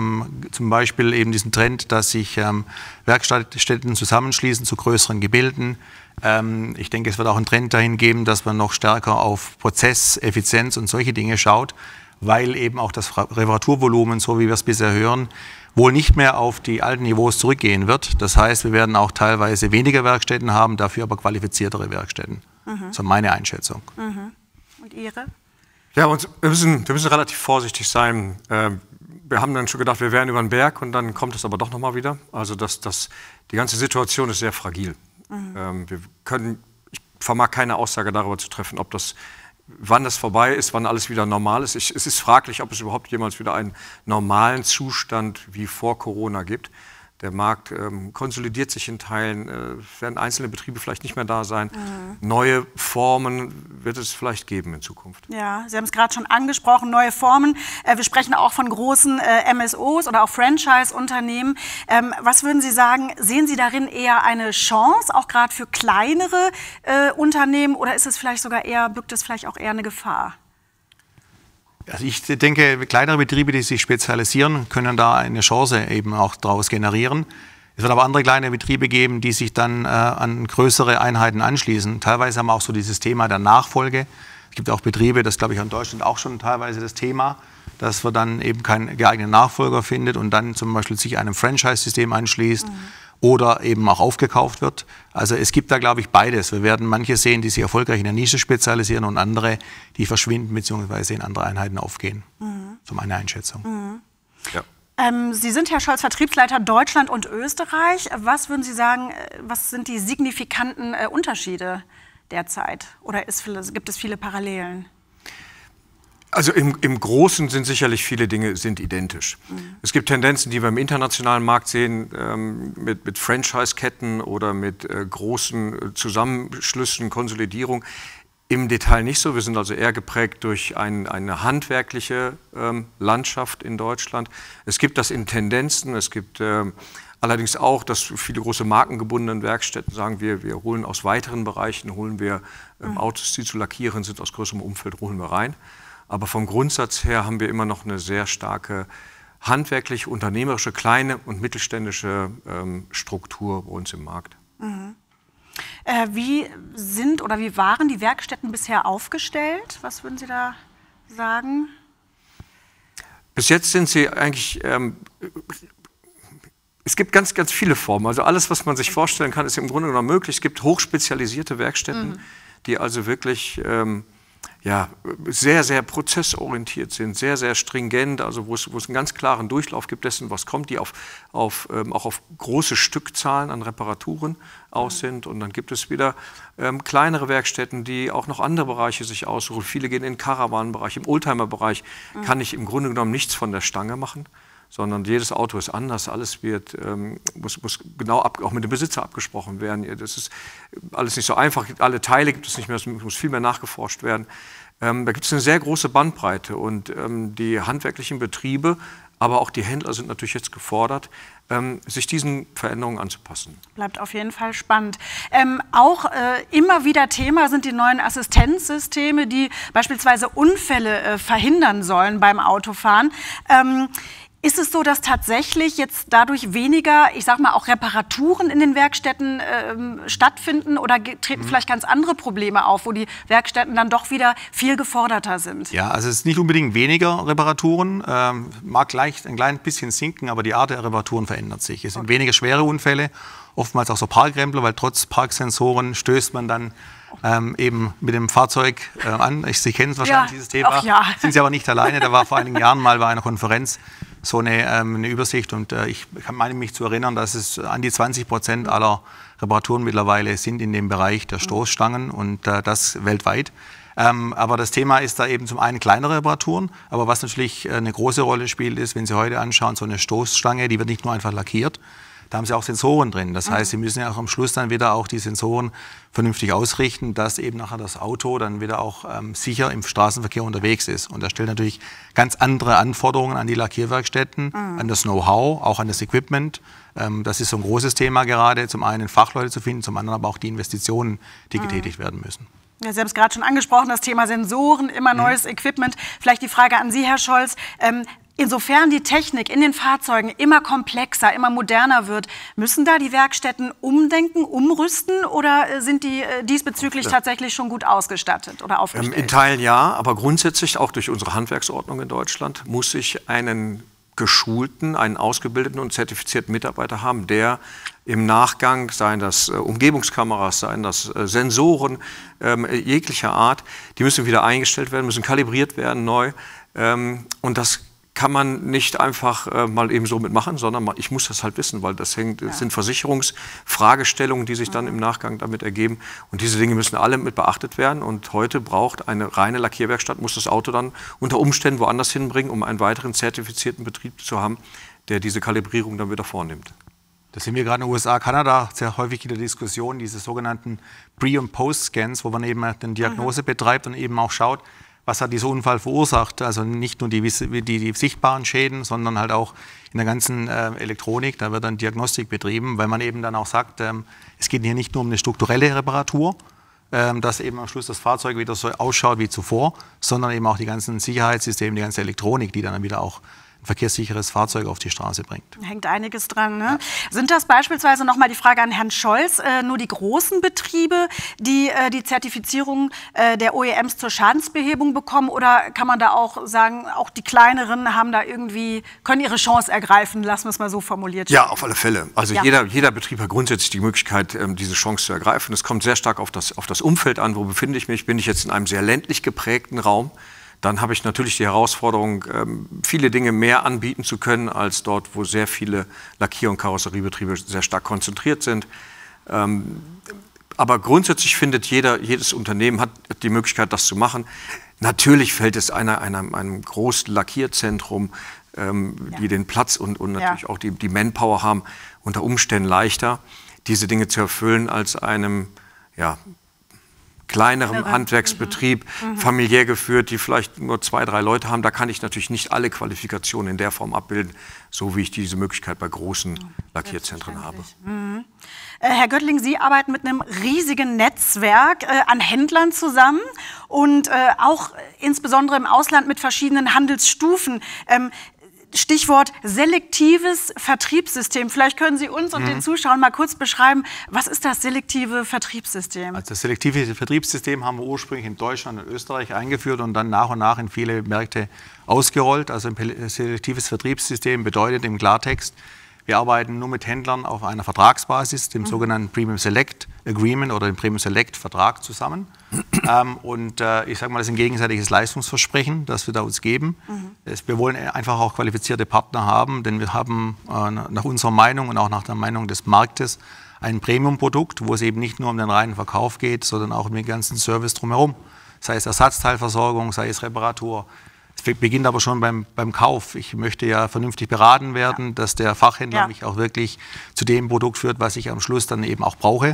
B: Zum Beispiel eben diesen Trend, dass sich Werkstätten zusammenschließen zu größeren Gebilden. Ich denke, es wird auch einen Trend dahin geben, dass man noch stärker auf Prozesseffizienz und solche Dinge schaut, weil eben auch das Reparaturvolumen, so wie wir es bisher hören, wohl nicht mehr auf die alten Niveaus zurückgehen wird. Das heißt, wir werden auch teilweise weniger Werkstätten haben, dafür aber qualifiziertere Werkstätten. So meine Einschätzung.
F: Und Ihre?
C: Ja, wir müssen relativ vorsichtig sein. Wir haben dann schon gedacht, wir wären über den Berg und dann kommt es aber doch noch mal wieder. Also die ganze Situation ist sehr fragil. Ich vermag keine Aussage darüber zu treffen, wann das vorbei ist, wann alles wieder normal ist. Es ist fraglich, ob es überhaupt jemals wieder einen normalen Zustand wie vor Corona gibt. Der Markt konsolidiert sich in Teilen, werden einzelne Betriebe vielleicht nicht mehr da sein. Neue Formen wird es vielleicht geben in Zukunft.
F: Ja, Sie haben es gerade schon angesprochen, neue Formen. Wir sprechen auch von großen MSOs oder auch Franchise-Unternehmen. Was würden Sie sagen, sehen Sie darin eher eine Chance, auch gerade für kleinere Unternehmen, oder ist es vielleicht sogar birgt es vielleicht auch eher eine Gefahr?
B: Also ich denke, kleinere Betriebe, die sich spezialisieren, können da eine Chance eben auch daraus generieren. Es wird aber andere kleine Betriebe geben, die sich dann an größere Einheiten anschließen. Teilweise haben wir auch so dieses Thema der Nachfolge. Es gibt auch Betriebe, das glaube ich in Deutschland auch schon teilweise das Thema, dass man dann eben keinen geeigneten Nachfolger findet und dann zum Beispiel sich einem Franchise-System anschließt. Oder eben auch aufgekauft wird. Also es gibt da, glaube ich, beides. Wir werden manche sehen, die sich erfolgreich in der Nische spezialisieren und andere, die verschwinden bzw. in andere Einheiten aufgehen. so meine Einschätzung.
F: Mhm.
C: Ja.
F: Sie sind, Herr Scholz, Vertriebsleiter Deutschland und Österreich. Was würden Sie sagen, was sind die signifikanten Unterschiede derzeit? Oder gibt es viele Parallelen?
C: Also im Großen sind sicherlich viele Dinge identisch. Es gibt Tendenzen, die wir im internationalen Markt sehen, mit Franchise-Ketten oder mit großen Zusammenschlüssen, Konsolidierung. Im Detail nicht so. Wir sind also eher geprägt durch eine handwerkliche Landschaft in Deutschland. Es gibt das in Tendenzen. Es gibt allerdings auch, dass viele große markengebundene Werkstätten sagen, wir holen aus weiteren Bereichen, holen wir Autos, die zu lackieren sind, aus größerem Umfeld holen wir rein. Aber vom Grundsatz her haben wir immer noch eine sehr starke handwerkliche, unternehmerische, kleine und mittelständische Struktur bei uns im Markt.
F: Mhm. Wie waren die Werkstätten bisher aufgestellt? Was würden Sie da sagen?
C: Bis jetzt sind sie eigentlich, es gibt ganz, ganz viele Formen. Also alles, was man sich vorstellen kann, ist im Grunde genommen möglich. Es gibt hochspezialisierte Werkstätten, die also wirklich sehr, sehr prozessorientiert sind, sehr, sehr stringent, also wo es einen ganz klaren Durchlauf gibt dessen, was kommt, die auch auf große Stückzahlen an Reparaturen aus sind. Und dann gibt es wieder kleinere Werkstätten, die auch noch andere Bereiche sich aussuchen. Viele gehen in den Caravan-Bereich, im Oldtimer-Bereich kann ich im Grunde genommen nichts von der Stange machen, sondern jedes Auto ist anders, alles muss genau auch mit dem Besitzer abgesprochen werden. Das ist alles nicht so einfach, alle Teile gibt es nicht mehr, es muss viel mehr nachgeforscht werden. Da gibt es eine sehr große Bandbreite und die handwerklichen Betriebe, aber auch die Händler sind natürlich jetzt gefordert, sich diesen Veränderungen anzupassen.
F: Bleibt auf jeden Fall spannend. Immer wieder Thema sind die neuen Assistenzsysteme, die beispielsweise Unfälle verhindern sollen beim Autofahren. Ist es so, dass tatsächlich jetzt dadurch weniger, ich sag mal, auch Reparaturen in den Werkstätten stattfinden oder treten vielleicht ganz andere Probleme auf, wo die Werkstätten dann doch wieder viel geforderter sind?
B: Ja, also es ist nicht unbedingt weniger Reparaturen, mag leicht ein klein bisschen sinken, aber die Art der Reparaturen verändert sich. Es sind weniger schwere Unfälle, oftmals auch so Parkrempler, weil trotz Parksensoren stößt man dann eben mit dem Fahrzeug an. Sie kennen es wahrscheinlich, dieses Thema. Sind Sie aber nicht alleine. Da war vor einigen Jahren mal bei einer Konferenz so eine Übersicht und ich meine mich zu erinnern, dass es an die 20% aller Reparaturen mittlerweile sind in dem Bereich der Stoßstangen und das weltweit. Aber das Thema ist da eben zum einen kleinere Reparaturen, aber was natürlich eine große Rolle spielt, ist, wenn Sie heute anschauen, so eine Stoßstange, die wird nicht nur einfach lackiert, da haben Sie auch Sensoren drin. Das heißt, Sie müssen ja auch am Schluss dann wieder auch die Sensoren vernünftig ausrichten, dass eben nachher das Auto dann wieder auch sicher im Straßenverkehr unterwegs ist. Und das stellt natürlich ganz andere Anforderungen an die Lackierwerkstätten, an das Know-how, auch an das Equipment. Das ist so ein großes Thema gerade, zum einen Fachleute zu finden, zum anderen aber auch die Investitionen, die getätigt werden müssen.
F: Ja, Sie haben es gerade schon angesprochen, das Thema Sensoren, immer neues Equipment. Vielleicht die Frage an Sie, Herr Scholz. Insofern die Technik in den Fahrzeugen immer komplexer, immer moderner wird, müssen da die Werkstätten umdenken, umrüsten oder sind die diesbezüglich tatsächlich schon gut ausgestattet oder aufgestellt?
C: In Teilen ja, aber grundsätzlich auch durch unsere Handwerksordnung in Deutschland muss ich einen geschulten, einen ausgebildeten und zertifizierten Mitarbeiter haben, der im Nachgang, seien das Umgebungskameras, seien das Sensoren jeglicher Art, die müssen wieder eingestellt werden, müssen kalibriert werden neu und das kann man nicht einfach mal eben so mitmachen, sondern ich muss das halt wissen, weil das sind Versicherungsfragestellungen, die sich dann im Nachgang damit ergeben. Und diese Dinge müssen alle mit beachtet werden. Und heute braucht eine reine Lackierwerkstatt, muss das Auto dann unter Umständen woanders hinbringen, um einen weiteren zertifizierten Betrieb zu haben, der diese Kalibrierung dann wieder vornimmt.
B: Das sehen wir gerade in den USA, Kanada, sehr häufig in der Diskussion, diese sogenannten Pre- und Post-Scans, wo man eben eine Diagnose betreibt und eben auch schaut, was hat dieser Unfall verursacht. Also nicht nur die sichtbaren Schäden, sondern halt auch in der ganzen Elektronik. Da wird dann Diagnostik betrieben, weil man eben dann auch sagt, es geht hier nicht nur um eine strukturelle Reparatur, dass eben am Schluss das Fahrzeug wieder so ausschaut wie zuvor, sondern eben auch die ganzen Sicherheitssysteme, die ganze Elektronik, die dann wieder auch ein verkehrssicheres Fahrzeug auf die Straße bringt.
F: Hängt einiges dran, ne? Ja. Sind das beispielsweise, nochmal die Frage an Herrn Scholz, nur die großen Betriebe, die die Zertifizierung der OEMs zur Schadensbehebung bekommen, oder kann man da auch sagen, auch die kleineren haben da können ihre Chance ergreifen, lassen wir es mal so formuliert.
C: Ja, auf alle Fälle. Also jeder Betrieb hat grundsätzlich die Möglichkeit, diese Chance zu ergreifen. Es kommt sehr stark auf das Umfeld an, wo befinde ich mich. Bin ich jetzt in einem sehr ländlich geprägten Raum, dann habe ich natürlich die Herausforderung, viele Dinge mehr anbieten zu können, als dort, wo sehr viele Lackier- und Karosseriebetriebe sehr stark konzentriert sind. Aber grundsätzlich findet jedes Unternehmen hat die Möglichkeit, das zu machen. Natürlich fällt es einem großen Lackierzentrum, die den Platz und natürlich auch die Manpower haben, unter Umständen leichter, diese Dinge zu erfüllen, als einem kleineren Handwerksbetrieb, familiär geführt, die vielleicht nur 2, 3 Leute haben. Da kann ich natürlich nicht alle Qualifikationen in der Form abbilden, so wie ich diese Möglichkeit bei großen Lackierzentren habe.
F: Herr Göttling, Sie arbeiten mit einem riesigen Netzwerk an Händlern zusammen und auch insbesondere im Ausland mit verschiedenen Handelsstufen. Stichwort selektives Vertriebssystem. Vielleicht können Sie uns und den Zuschauern mal kurz beschreiben, was ist das selektive Vertriebssystem?
B: Also das selektive Vertriebssystem haben wir ursprünglich in Deutschland und Österreich eingeführt und dann nach und nach in viele Märkte ausgerollt. Also ein selektives Vertriebssystem bedeutet im Klartext, wir arbeiten nur mit Händlern auf einer Vertragsbasis, dem sogenannten Premium Select Agreement oder dem Premium Select Vertrag zusammen. Ich sage mal, das ist ein gegenseitiges Leistungsversprechen, das wir da uns geben. Wir wollen einfach auch qualifizierte Partner haben, denn wir haben nach unserer Meinung und auch nach der Meinung des Marktes ein Premium-Produkt, wo es eben nicht nur um den reinen Verkauf geht, sondern auch um den ganzen Service drumherum. Sei es Ersatzteilversorgung, sei es Reparatur. Es beginnt aber schon beim Kauf. Ich möchte ja vernünftig beraten werden, dass der Fachhändler mich auch wirklich zu dem Produkt führt, was ich am Schluss dann eben auch brauche.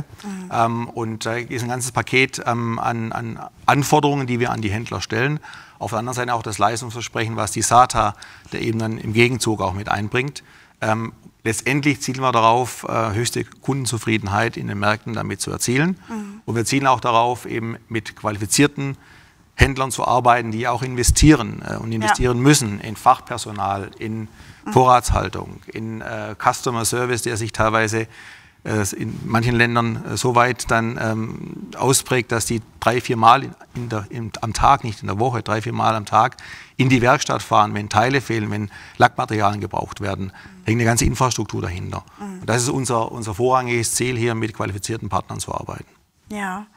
B: Und da ist ein ganzes Paket an Anforderungen, die wir an die Händler stellen. Auf der anderen Seite auch das Leistungsversprechen, was die SATA der eben dann im Gegenzug auch mit einbringt. Letztendlich zielen wir darauf, höchste Kundenzufriedenheit in den Märkten damit zu erzielen. Und wir zielen auch darauf, eben mit qualifizierten Händlern zu arbeiten, die auch investieren und investieren müssen in Fachpersonal, in Vorratshaltung, in Customer Service, der sich teilweise in manchen Ländern so weit dann ausprägt, dass die 3, 4 Mal am Tag, nicht in der Woche, 3, 4 Mal am Tag in die Werkstatt fahren, wenn Teile fehlen, wenn Lackmaterialien gebraucht werden. Da hängt eine ganze Infrastruktur dahinter. Und das ist unser vorrangiges Ziel, hier mit qualifizierten Partnern zu arbeiten.
F: Ja.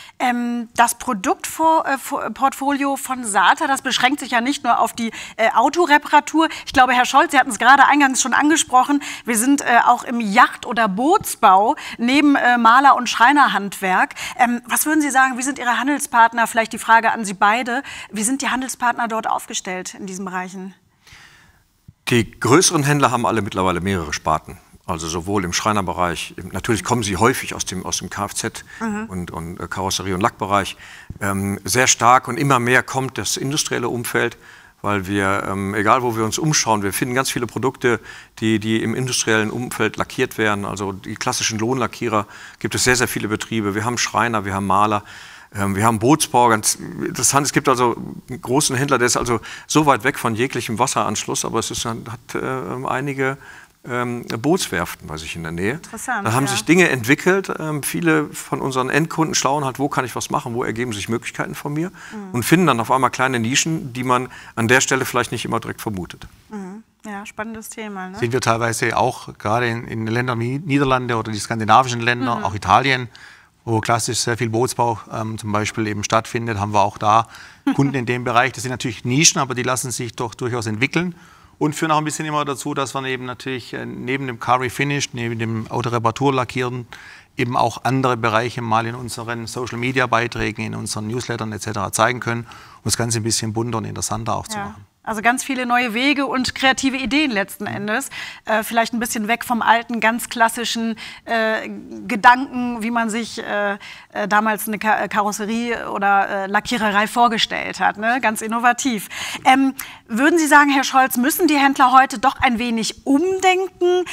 F: Das Produktportfolio von SATA, das beschränkt sich ja nicht nur auf die Autoreparatur. Ich glaube, Herr Scholz, Sie hatten es gerade eingangs schon angesprochen, wir sind auch im Yacht- oder Bootsbau neben Maler- und Schreinerhandwerk. Was würden Sie sagen, wie sind Ihre Handelspartner, vielleicht die Frage an Sie beide, wie sind die Handelspartner dort aufgestellt in diesen Bereichen?
C: Die größeren Händler haben alle mittlerweile mehrere Sparten. Also sowohl im Schreinerbereich, natürlich kommen sie häufig aus dem Kfz- und Karosserie- und Lackbereich, sehr stark und immer mehr kommt das industrielle Umfeld, weil wir, egal wo wir uns umschauen, wir finden ganz viele Produkte, die im industriellen Umfeld lackiert werden. Also die klassischen Lohnlackierer gibt es sehr, sehr viele Betriebe. Wir haben Schreiner, wir haben Maler. Wir haben Bootsbau, ganz interessant. Es gibt also einen großen Händler, der ist also so weit weg von jeglichem Wasseranschluss, aber hat einige Bootswerften bei sich in der Nähe.
F: Interessant.
C: Da haben sich Dinge entwickelt. Viele von unseren Endkunden schauen halt, wo kann ich was machen, wo ergeben sich Möglichkeiten von mir und finden dann auf einmal kleine Nischen, die man an der Stelle vielleicht nicht immer direkt vermutet.
F: Ja, spannendes Thema. Ne?
B: Sind wir teilweise auch gerade in Ländern wie Niederlande oder die skandinavischen Länder, auch Italien, wo klassisch sehr viel Bootsbau zum Beispiel eben stattfindet, haben wir auch da Kunden in dem Bereich. Das sind natürlich Nischen, aber die lassen sich doch durchaus entwickeln. Und führen auch ein bisschen immer dazu, dass wir eben natürlich neben dem Car Refinish, neben dem Autoreparaturlackieren eben auch andere Bereiche mal in unseren Social-Media-Beiträgen, in unseren Newslettern etc. zeigen können, um das Ganze ein bisschen bunter und interessanter auch zu machen.
F: Also ganz viele neue Wege und kreative Ideen letzten Endes. Vielleicht ein bisschen weg vom alten, ganz klassischen Gedanken, wie man sich damals eine Karosserie oder Lackiererei vorgestellt hat. Ne? Ganz innovativ. Würden Sie sagen, Herr Scholz, müssen die Händler heute doch ein wenig umdenken?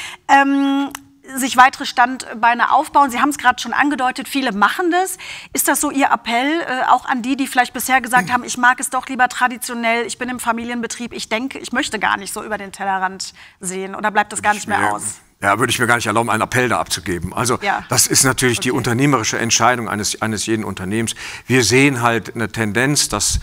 F: Sich weitere Standbeine aufbauen. Sie haben es gerade schon angedeutet, viele machen das. Ist das so Ihr Appell auch an die vielleicht bisher gesagt haben, ich mag es doch lieber traditionell, ich bin im Familienbetrieb, ich denke, ich möchte gar nicht so über den Tellerrand sehen oder bleibt das gar nicht mehr aus?
C: Ja, würde ich mir gar nicht erlauben, einen Appell da abzugeben. Also das ist natürlich die unternehmerische Entscheidung eines jeden Unternehmens. Wir sehen halt eine Tendenz, dass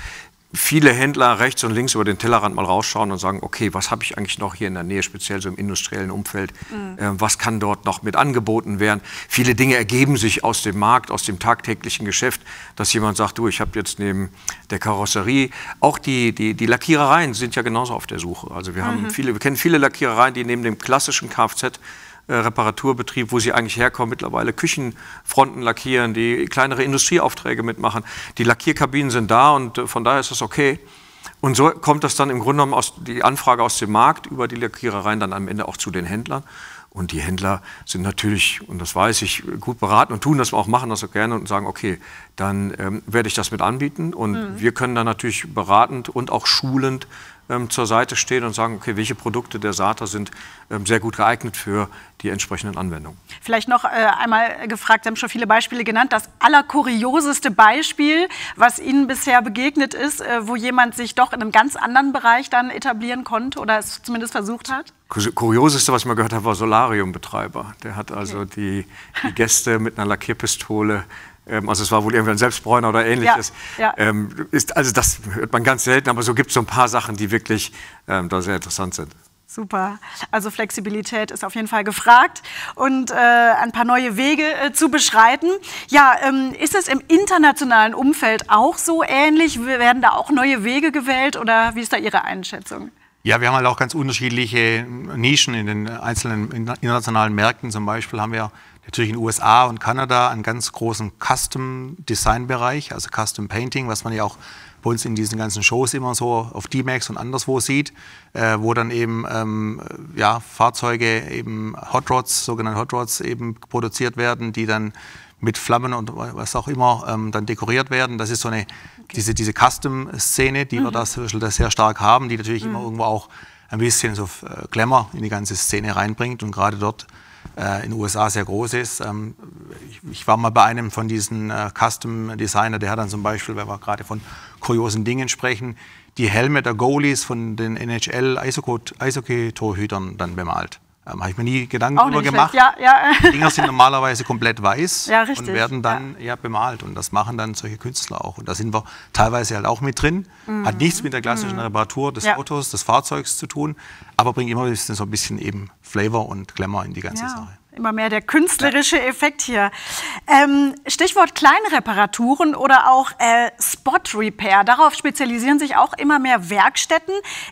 C: viele Händler rechts und links über den Tellerrand mal rausschauen und sagen, okay, was habe ich eigentlich noch hier in der Nähe, speziell so im industriellen Umfeld, was kann dort noch mit angeboten werden. Viele Dinge ergeben sich aus dem Markt, aus dem tagtäglichen Geschäft, dass jemand sagt, du, ich habe jetzt neben der Karosserie, auch die Lackierereien sind ja genauso auf der Suche. Also wir kennen viele Lackierereien, die neben dem klassischen Kfz Reparaturbetrieb, wo sie eigentlich herkommen, mittlerweile Küchenfronten lackieren, die kleinere Industrieaufträge mitmachen. Die Lackierkabinen sind da und von daher ist das okay. Und so kommt das dann im Grunde genommen die Anfrage aus dem Markt über die Lackierereien dann am Ende auch zu den Händlern. Und die Händler sind natürlich, und das weiß ich, gut beraten und tun das auch, machen das auch gerne und sagen, okay, dann werde ich das mit anbieten. Und wir können dann natürlich beratend und auch schulend zur Seite stehen und sagen, okay, welche Produkte der SATA sind sehr gut geeignet für die entsprechenden Anwendungen.
F: Vielleicht noch einmal gefragt, Sie haben schon viele Beispiele genannt. Das allerkurioseste Beispiel, was Ihnen bisher begegnet ist, wo jemand sich doch in einem ganz anderen Bereich dann etablieren konnte oder es zumindest versucht hat?
C: Kurioseste, was ich mal gehört habe, war Solariumbetreiber. Der hat also die Gäste mit einer Lackierpistole, also es war wohl irgendwie ein Selbstbräuner oder Ähnliches. Ja, ja. Also das hört man ganz selten, aber so gibt es so ein paar Sachen, die wirklich da sehr interessant sind.
F: Super. Also Flexibilität ist auf jeden Fall gefragt und ein paar neue Wege zu beschreiten. Ja, ist es im internationalen Umfeld auch so ähnlich? Werden da auch neue Wege gewählt oder wie ist da Ihre Einschätzung?
B: Ja, wir haben halt auch ganz unterschiedliche Nischen in den einzelnen internationalen Märkten. Zum Beispiel haben wir natürlich in den USA und Kanada einen ganz großen Custom-Design-Bereich, also Custom Painting, was man ja auch bei uns in diesen ganzen Shows immer so auf D-Max und anderswo sieht, wo dann eben Fahrzeuge, eben Hot Rods, sogenannte Hot Rods eben produziert werden, die dann mit Flammen und was auch immer dann dekoriert werden. Das ist so eine diese Custom-Szene, die wir da sehr stark haben, die natürlich immer irgendwo auch ein bisschen so Glamour in die ganze Szene reinbringt und gerade dort in den USA sehr groß ist. Ich war mal bei einem von diesen Custom-Designer, der hat dann zum Beispiel, weil wir gerade von kuriosen Dingen sprechen, die Helme der Goalies von den NHL-Eishockey-Torhütern dann bemalt. Habe ich mir nie Gedanken darüber gemacht. Ja, ja. Die Dinger sind normalerweise komplett weiß und werden dann bemalt. Und das machen dann solche Künstler auch. Und da sind wir teilweise halt auch mit drin. Hat nichts mit der klassischen Reparatur des Autos, des Fahrzeugs zu tun, aber bringt immer so ein bisschen eben Flavor und Glamour in die ganze Sache.
F: Immer mehr der künstlerische Effekt hier. Stichwort Kleinreparaturen oder auch Spot Repair. Darauf spezialisieren sich auch immer mehr Werkstätten.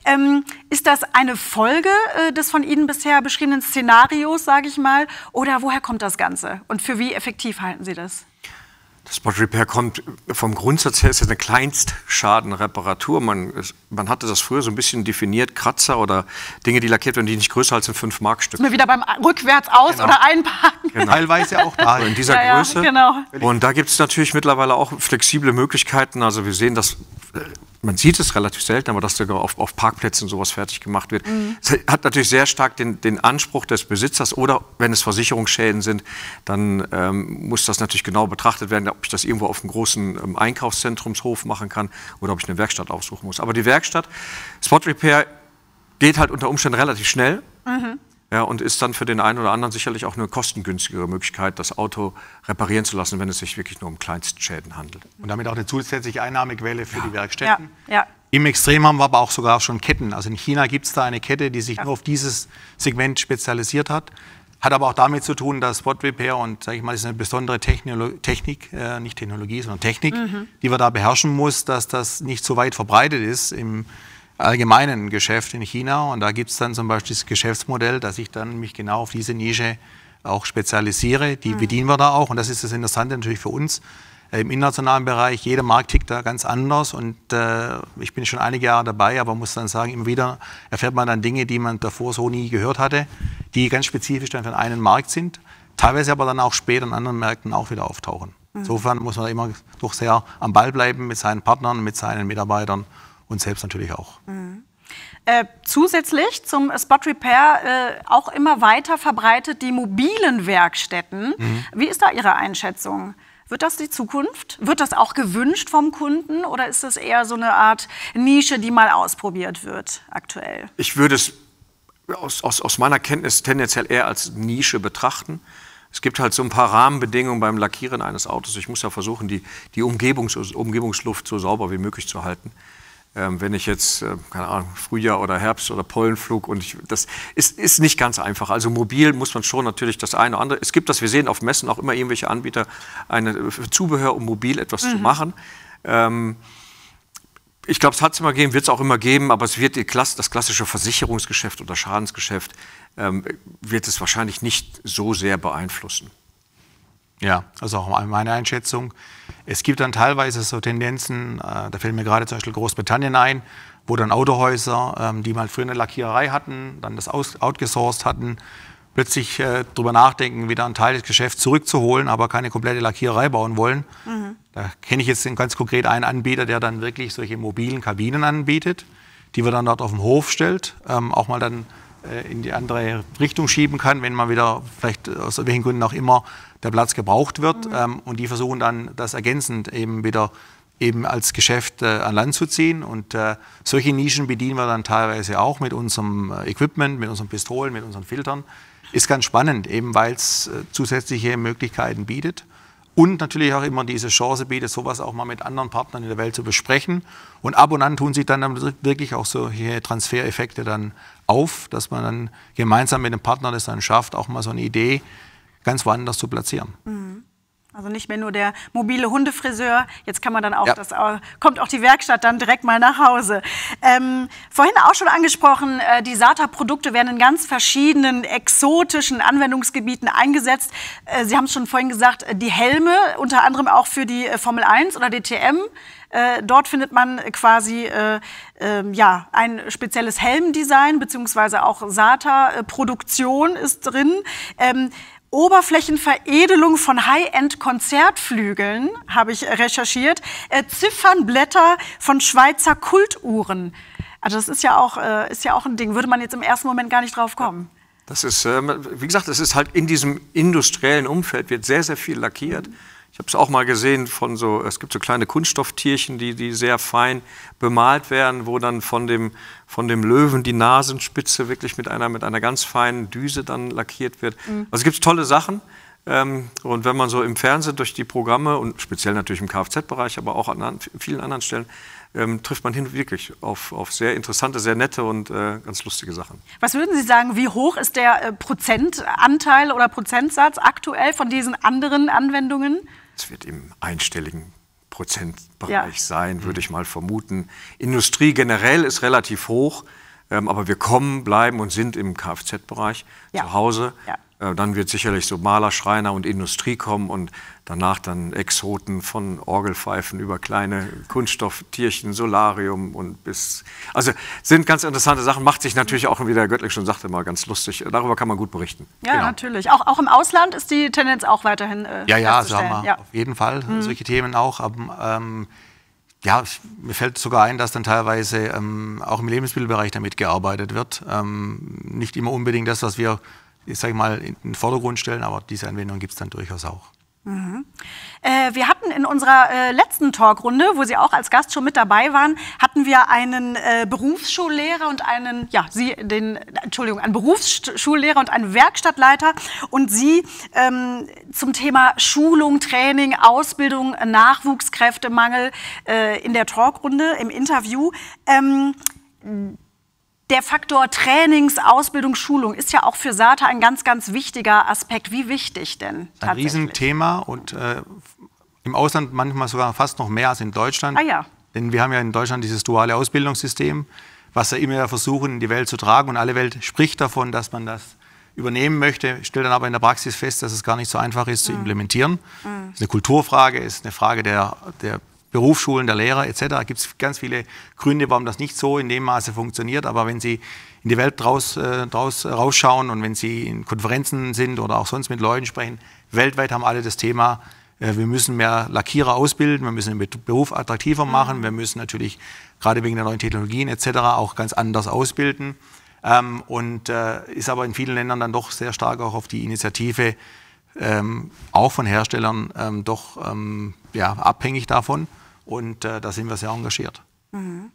F: Ist das eine Folge des von Ihnen bisher beschriebenen Szenarios, sage ich mal? Oder woher kommt das Ganze? Und für wie effektiv halten Sie das?
C: Das Spot Repair kommt vom Grundsatz her, ist eine Kleinstschadenreparatur. Man hatte das früher so ein bisschen definiert, Kratzer oder Dinge, die lackiert werden, die nicht größer als ein 5-Mark-Stück.
F: Sind wir wieder beim rückwärts aus oder einparken.
B: Genau. Teilweise auch da.
C: In dieser Größe.
F: Genau.
C: Und da gibt es natürlich mittlerweile auch flexible Möglichkeiten. Also wir sehen das, man sieht es relativ selten, aber dass sogar auf Parkplätzen sowas fertig gemacht wird. Es hat natürlich sehr stark den Anspruch des Besitzers oder wenn es Versicherungsschäden sind, dann muss das natürlich genau betrachtet werden, ob ich das irgendwo auf einem großen Einkaufszentrumshof machen kann oder ob ich eine Werkstatt aufsuchen muss. Aber die Werkstatt, Spot Repair, geht halt unter Umständen relativ schnell. Ja, und ist dann für den einen oder anderen sicherlich auch eine kostengünstigere Möglichkeit, das Auto reparieren zu lassen, wenn es sich wirklich nur um Kleinstschäden handelt.
B: Und damit auch eine zusätzliche Einnahmequelle für die Werkstätten.
F: Ja.
B: Im Extrem haben wir aber auch sogar schon Ketten. Also in China gibt es da eine Kette, die sich nur auf dieses Segment spezialisiert hat. Hat aber auch damit zu tun, dass Spot Repair und, sage ich mal, das ist eine besondere Technik, nicht Technologie, sondern Technik, die wir da beherrschen muss, dass das nicht so weit verbreitet ist im allgemeinen Geschäft in China. Und da gibt es dann zum Beispiel das Geschäftsmodell, dass ich dann mich genau auf diese Nische auch spezialisiere. Die bedienen wir da auch. Und das ist das Interessante natürlich für uns im internationalen Bereich. Jeder Markt tickt da ganz anders. Und ich bin schon einige Jahre dabei, aber muss dann sagen, immer wieder erfährt man dann Dinge, die man davor so nie gehört hatte, die ganz spezifisch dann für einen Markt sind. Teilweise aber dann auch später in anderen Märkten auch wieder auftauchen. Insofern muss man immer doch sehr am Ball bleiben mit seinen Partnern, mit seinen Mitarbeitern. Und selbst natürlich auch.
F: Zusätzlich zum Spot Repair auch immer weiter verbreitet die mobilen Werkstätten. Wie ist da Ihre Einschätzung? Wird das die Zukunft? Wird das auch gewünscht vom Kunden? Oder ist das eher so eine Art Nische, die mal ausprobiert wird aktuell?
C: Ich würde es aus meiner Kenntnis tendenziell eher als Nische betrachten. Es gibt halt so ein paar Rahmenbedingungen beim Lackieren eines Autos. Ich muss ja versuchen, die Umgebungsluft so sauber wie möglich zu halten. Wenn ich jetzt, keine Ahnung, Frühjahr oder Herbst oder Pollenflug das ist nicht ganz einfach. Also mobil muss man schon natürlich das eine oder andere. Es gibt das, wir sehen auf Messen auch immer irgendwelche Anbieter, für Zubehör, um mobil etwas zu machen. Ich glaube, es hat es immer gegeben, wird es auch immer geben, aber es wird das klassische Versicherungsgeschäft oder Schadensgeschäft wird es wahrscheinlich nicht so sehr beeinflussen.
B: Ja, also auch meine Einschätzung. Es gibt dann teilweise so Tendenzen, da fällt mir gerade zum Beispiel Großbritannien ein, wo dann Autohäuser, die mal früher eine Lackiererei hatten, dann das outgesourced hatten, plötzlich darüber nachdenken, wieder einen Teil des Geschäfts zurückzuholen, aber keine komplette Lackiererei bauen wollen. Da kenne ich jetzt ganz konkret einen Anbieter, der dann wirklich solche mobilen Kabinen anbietet, die wir dann dort auf dem Hof stellt, auch mal dann in die andere Richtung schieben kann, wenn man wieder, vielleicht aus welchen Gründen auch immer, der Platz gebraucht wird. Und die versuchen dann, das ergänzend eben wieder als Geschäft an Land zu ziehen. Und solche Nischen bedienen wir dann teilweise auch mit unserem Equipment, mit unseren Pistolen, mit unseren Filtern. Ist ganz spannend, eben weil es zusätzliche Möglichkeiten bietet. Und natürlich auch immer diese Chance bietet, sowas auch mal mit anderen Partnern in der Welt zu besprechen. Und ab und an tun sich dann wirklich auch solche Transfereffekte dann auf, dass man dann gemeinsam mit dem Partner das dann schafft, auch mal so eine Idee ganz woanders zu platzieren.
F: Also nicht mehr nur der mobile Hundefriseur, jetzt kann man dann auch, kommt auch die Werkstatt dann direkt mal nach Hause. Vorhin auch schon angesprochen, die SATA-Produkte werden in ganz verschiedenen exotischen Anwendungsgebieten eingesetzt. Sie haben es schon vorhin gesagt, die Helme, unter anderem auch für die Formel 1 oder DTM. Dort findet man quasi ein spezielles Helmdesign, beziehungsweise auch SATA-Produktion ist drin. Oberflächenveredelung von High-End-Konzertflügeln, habe ich recherchiert. Ziffernblätter von Schweizer Kultuhren. Also das ist ja auch ein Ding. Würde man jetzt im ersten Moment gar nicht drauf kommen.
C: Das ist, wie gesagt, es ist halt in diesem industriellen Umfeld wird sehr, sehr viel lackiert. Ich habe es auch mal gesehen es gibt so kleine Kunststofftierchen, die sehr fein bemalt werden, wo dann von dem Löwen die Nasenspitze wirklich mit einer ganz feinen Düse dann lackiert wird. Also gibt es tolle Sachen. Und wenn man so im Fernsehen durch die Programme und speziell natürlich im Kfz-Bereich, aber auch an vielen anderen Stellen, trifft man hin wirklich auf sehr interessante, sehr nette und ganz lustige Sachen.
F: Was würden Sie sagen, wie hoch ist der Prozentanteil oder Prozentsatz aktuell von diesen anderen Anwendungen?
C: Es wird im einstelligen Prozentbereich sein, würde ich mal vermuten. Industrie generell ist relativ hoch, aber wir bleiben und sind im Kfz-Bereich zu Hause. Dann wird sicherlich so Maler, Schreiner und Industrie kommen und danach dann Exoten von Orgelpfeifen über kleine Kunststofftierchen, Solarium und also sind ganz interessante Sachen, macht sich natürlich auch, wie der Göttlich schon sagte, mal ganz lustig. Darüber kann man gut berichten.
F: Ja, natürlich. Auch im Ausland ist die Tendenz auch weiterhin
B: also haben wir auf jeden Fall solche Themen auch. Aber, mir fällt sogar ein, dass dann teilweise auch im Lebensmittelbereich damit gearbeitet wird. Nicht immer unbedingt das, was wir in den Vordergrund stellen, aber diese Anwendung gibt es dann durchaus auch.
F: Wir hatten in unserer letzten Talkrunde, wo Sie auch als Gast schon mit dabei waren, hatten wir einen Berufsschullehrer und einen Berufsschullehrer und einen Werkstattleiter und Sie zum Thema Schulung, Training, Ausbildung, Nachwuchskräftemangel in der Talkrunde im Interview. Der Faktor Trainings, Ausbildung, Schulung ist ja auch für SATA ein ganz, ganz wichtiger Aspekt. Wie wichtig denn tatsächlich?
B: Ein Riesenthema und im Ausland manchmal sogar fast noch mehr als in Deutschland. Denn wir haben ja in Deutschland dieses duale Ausbildungssystem, was wir immer versuchen, in die Welt zu tragen. Und alle Welt spricht davon, dass man das übernehmen möchte, stellt dann aber in der Praxis fest, dass es gar nicht so einfach ist zu implementieren. Das ist eine Kulturfrage, ist eine Frage der Berufsschulen, der Lehrer etc. Da gibt es ganz viele Gründe, warum das nicht so in dem Maße funktioniert. Aber wenn Sie in die Welt rausschauen und wenn Sie in Konferenzen sind oder auch sonst mit Leuten sprechen, weltweit haben alle das Thema, wir müssen mehr Lackierer ausbilden, wir müssen den Beruf attraktiver machen, wir müssen natürlich gerade wegen der neuen Technologien etc. auch ganz anders ausbilden. Ist aber in vielen Ländern dann doch sehr stark auch auf die Initiative auch von Herstellern abhängig davon. Und da sind wir sehr engagiert.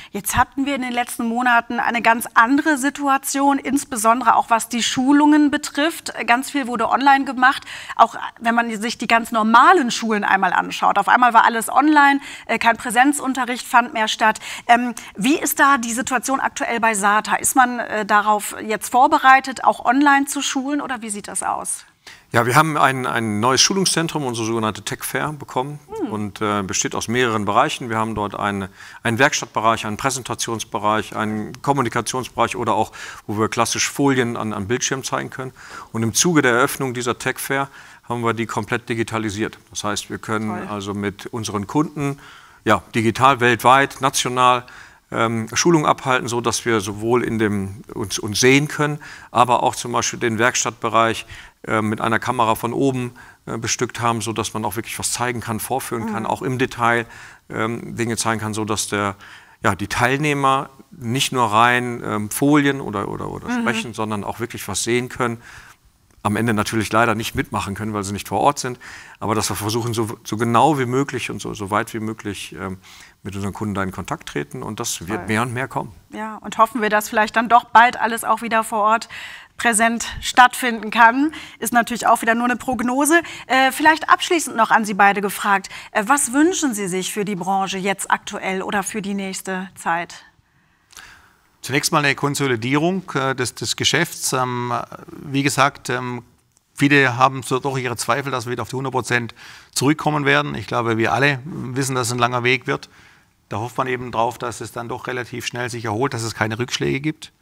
F: Jetzt hatten wir in den letzten Monaten eine ganz andere Situation, insbesondere auch was die Schulungen betrifft. Ganz viel wurde online gemacht, auch wenn man sich die ganz normalen Schulen einmal anschaut. Auf einmal war alles online, kein Präsenzunterricht fand mehr statt. Wie ist da die Situation aktuell bei SATA? Ist man darauf jetzt vorbereitet, auch online zu schulen, oder wie sieht das aus?
C: Ja, wir haben ein neues Schulungszentrum, unsere sogenannte Tech Fair, bekommen und besteht aus mehreren Bereichen. Wir haben dort einen Werkstattbereich, einen Präsentationsbereich, einen Kommunikationsbereich oder auch, wo wir klassisch Folien an Bildschirm zeigen können. Und im Zuge der Eröffnung dieser Tech Fair haben wir die komplett digitalisiert. Das heißt, wir können also mit unseren Kunden digital, weltweit, national Schulung abhalten, so dass wir sowohl uns sehen können, aber auch zum Beispiel den Werkstattbereich mit einer Kamera von oben bestückt haben, so dass man auch wirklich was zeigen kann, vorführen kann, auch im Detail Dinge zeigen kann, so dass die Teilnehmer nicht nur rein Folien oder sprechen, sondern auch wirklich was sehen können. Am Ende natürlich leider nicht mitmachen können, weil sie nicht vor Ort sind, aber dass wir versuchen, so genau wie möglich und so weit wie möglich mit unseren Kunden da in Kontakt treten, und das wird mehr und mehr kommen.
F: Ja, und hoffen wir, dass vielleicht dann doch bald alles auch wieder vor Ort präsent stattfinden kann. Ist natürlich auch wieder nur eine Prognose. Vielleicht abschließend noch an Sie beide gefragt, was wünschen Sie sich für die Branche jetzt aktuell oder für die nächste Zeit?
B: Zunächst mal eine Konsolidierung des Geschäfts. Wie gesagt, viele haben so doch ihre Zweifel, dass wir wieder auf die 100% zurückkommen werden. Ich glaube, wir alle wissen, dass es ein langer Weg wird. Da hofft man eben drauf, dass es dann doch relativ schnell sich erholt, dass es keine Rückschläge gibt.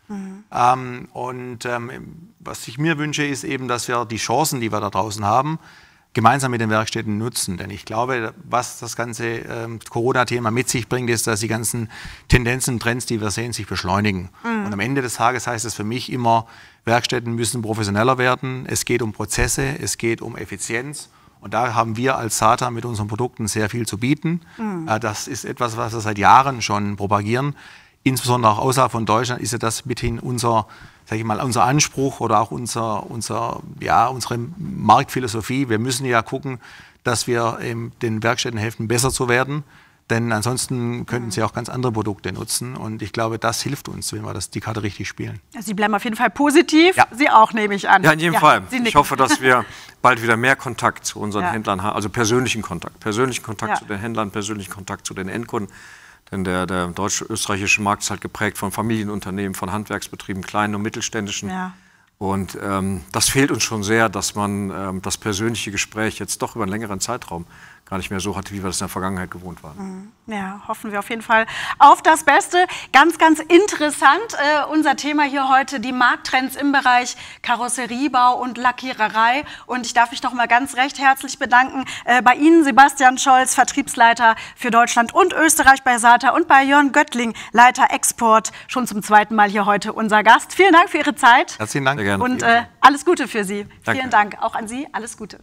B: Was ich mir wünsche, ist eben, dass wir die Chancen, die wir da draußen haben, gemeinsam mit den Werkstätten nutzen. Denn ich glaube, was das ganze Corona-Thema mit sich bringt, ist, dass die ganzen Tendenzen, Trends, die wir sehen, sich beschleunigen. Und am Ende des Tages heißt es für mich immer, Werkstätten müssen professioneller werden. Es geht um Prozesse, es geht um Effizienz. Und da haben wir als SATA mit unseren Produkten sehr viel zu bieten. Das ist etwas, was wir seit Jahren schon propagieren. Insbesondere auch außerhalb von Deutschland ist ja das mithin unser Anspruch oder auch unsere Marktphilosophie. Wir müssen ja gucken, dass wir den Werkstätten helfen, besser zu werden. Denn ansonsten könnten sie auch ganz andere Produkte nutzen. Und ich glaube, das hilft uns, wenn wir die Karte richtig spielen.
F: Sie bleiben auf jeden Fall positiv. Ja. Sie auch, nehme ich an.
C: Ja, in jedem Fall. Ich hoffe, dass wir bald wieder mehr Kontakt zu unseren Händlern haben. Also persönlichen Kontakt zu den Händlern, persönlichen Kontakt zu den Endkunden. Denn der deutsch-österreichische Markt ist halt geprägt von Familienunternehmen, von Handwerksbetrieben, kleinen und mittelständischen. Ja. Und das fehlt uns schon sehr, dass man das persönliche Gespräch jetzt doch über einen längeren Zeitraum gar nicht mehr so hatte, wie wir das in der Vergangenheit gewohnt waren.
F: Ja, hoffen wir auf jeden Fall auf das Beste. Ganz, ganz interessant, unser Thema hier heute, die Markttrends im Bereich Karosseriebau und Lackiererei. Und ich darf mich noch mal ganz recht herzlich bedanken bei Ihnen, Sebastian Scholz, Vertriebsleiter für Deutschland und Österreich bei SATA, und bei Jörn Göttling, Leiter Export, schon zum zweiten Mal hier heute unser Gast. Vielen Dank für Ihre Zeit.
B: Herzlichen Dank.
C: Sehr gerne.
F: Und alles Gute für Sie.
C: Danke.
F: Vielen Dank. Auch an Sie. Alles Gute.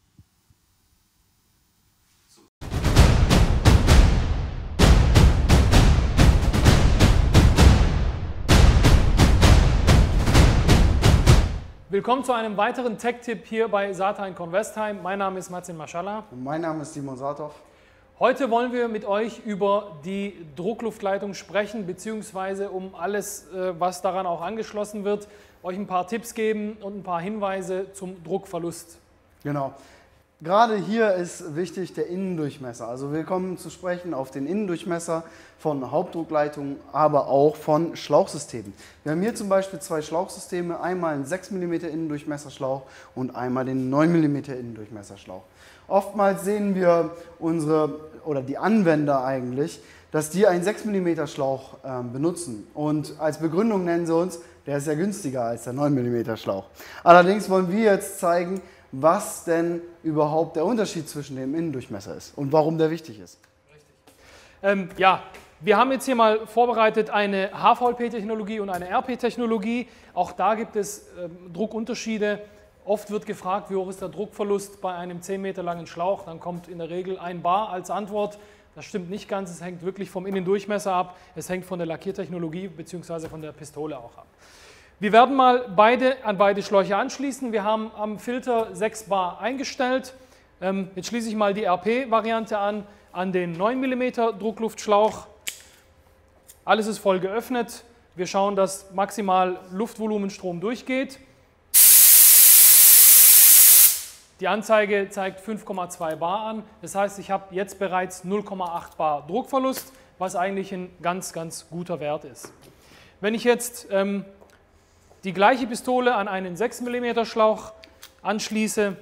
G: Willkommen zu einem weiteren Tech-Tipp hier bei SATA in Convestheim. Mein Name ist Marcin Maschala.
H: Und mein Name ist Simon Saathoff.
G: Heute wollen wir mit euch über die Druckluftleitung sprechen, beziehungsweise um alles, was daran auch angeschlossen wird, euch ein paar Tipps geben und ein paar Hinweise zum Druckverlust.
H: Genau. Gerade hier ist wichtig der Innendurchmesser. Also wir kommen zu sprechen auf den Innendurchmesser von Hauptdruckleitungen, aber auch von Schlauchsystemen. Wir haben hier zum Beispiel zwei Schlauchsysteme, einmal einen 6 mm Innendurchmesserschlauch und einmal den 9 mm Innendurchmesserschlauch. Oftmals sehen wir die Anwender eigentlich, dass die einen 6 mm Schlauch benutzen. Und als Begründung nennen sie uns, der ist ja günstiger als der 9 mm Schlauch. Allerdings wollen wir jetzt zeigen, was denn überhaupt der Unterschied zwischen dem Innendurchmesser ist und warum der wichtig ist.
G: Richtig. Wir haben jetzt hier mal vorbereitet eine HVLP-Technologie und eine RP-Technologie. Auch da gibt es Druckunterschiede. Oft wird gefragt, wie hoch ist der Druckverlust bei einem 10 Meter langen Schlauch. Dann kommt in der Regel 1 bar als Antwort. Das stimmt nicht ganz, es hängt wirklich vom Innendurchmesser ab. Es hängt von der Lackiertechnologie bzw. von der Pistole auch ab. Wir werden mal an beide Schläuche anschließen. Wir haben am Filter 6 bar eingestellt. Jetzt schließe ich mal die RP-Variante an den 9 mm Druckluftschlauch. Alles ist voll geöffnet. Wir schauen, dass maximal Luftvolumenstrom durchgeht. Die Anzeige zeigt 5,2 Bar an. Das heißt, ich habe jetzt bereits 0,8 Bar Druckverlust, was eigentlich ein ganz, ganz guter Wert ist. Wenn ich jetzt die gleiche Pistole an einen 6 mm Schlauch anschließe,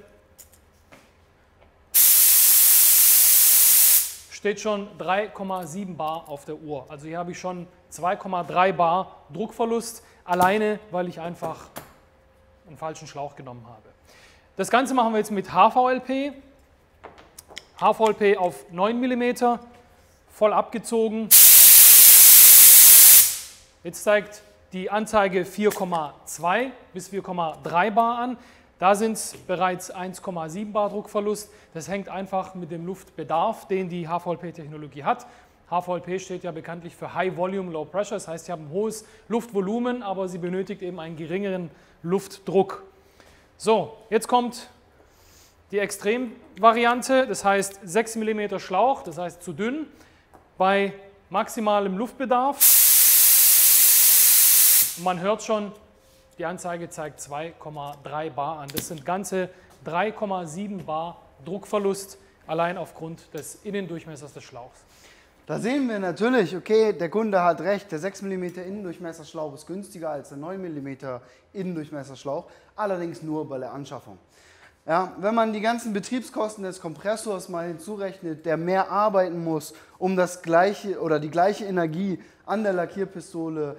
G: steht schon 3,7 Bar auf der Uhr. Also hier habe ich schon 2,3 Bar Druckverlust, alleine weil ich einfach einen falschen Schlauch genommen habe. Das Ganze machen wir jetzt mit HVLP. HVLP auf 9 mm, voll abgezogen. Jetzt zeigt die Anzeige 4,2 bis 4,3 Bar an. Da sind es bereits 1,7 Bar Druckverlust. Das hängt einfach mit dem Luftbedarf, den die HVLP-Technologie hat. HVLP steht ja bekanntlich für High Volume, Low Pressure. Das heißt, sie haben ein hohes Luftvolumen, aber sie benötigt eben einen geringeren Luftdruck. So, jetzt kommt die Extremvariante, das heißt 6 mm Schlauch, das heißt zu dünn, bei maximalem Luftbedarf. Und man hört schon, die Anzeige zeigt 2,3 Bar an. Das sind ganze 3,7 Bar Druckverlust, allein aufgrund des Innendurchmessers des Schlauchs.
H: Da sehen wir natürlich, okay, der Kunde hat recht, der 6 mm Innendurchmesserschlauch ist günstiger als der 9 mm Innendurchmesserschlauch, allerdings nur bei der Anschaffung. Ja, wenn man die ganzen Betriebskosten des Kompressors mal hinzurechnet, der mehr arbeiten muss, um das gleiche oder die gleiche Energie an der Lackierpistole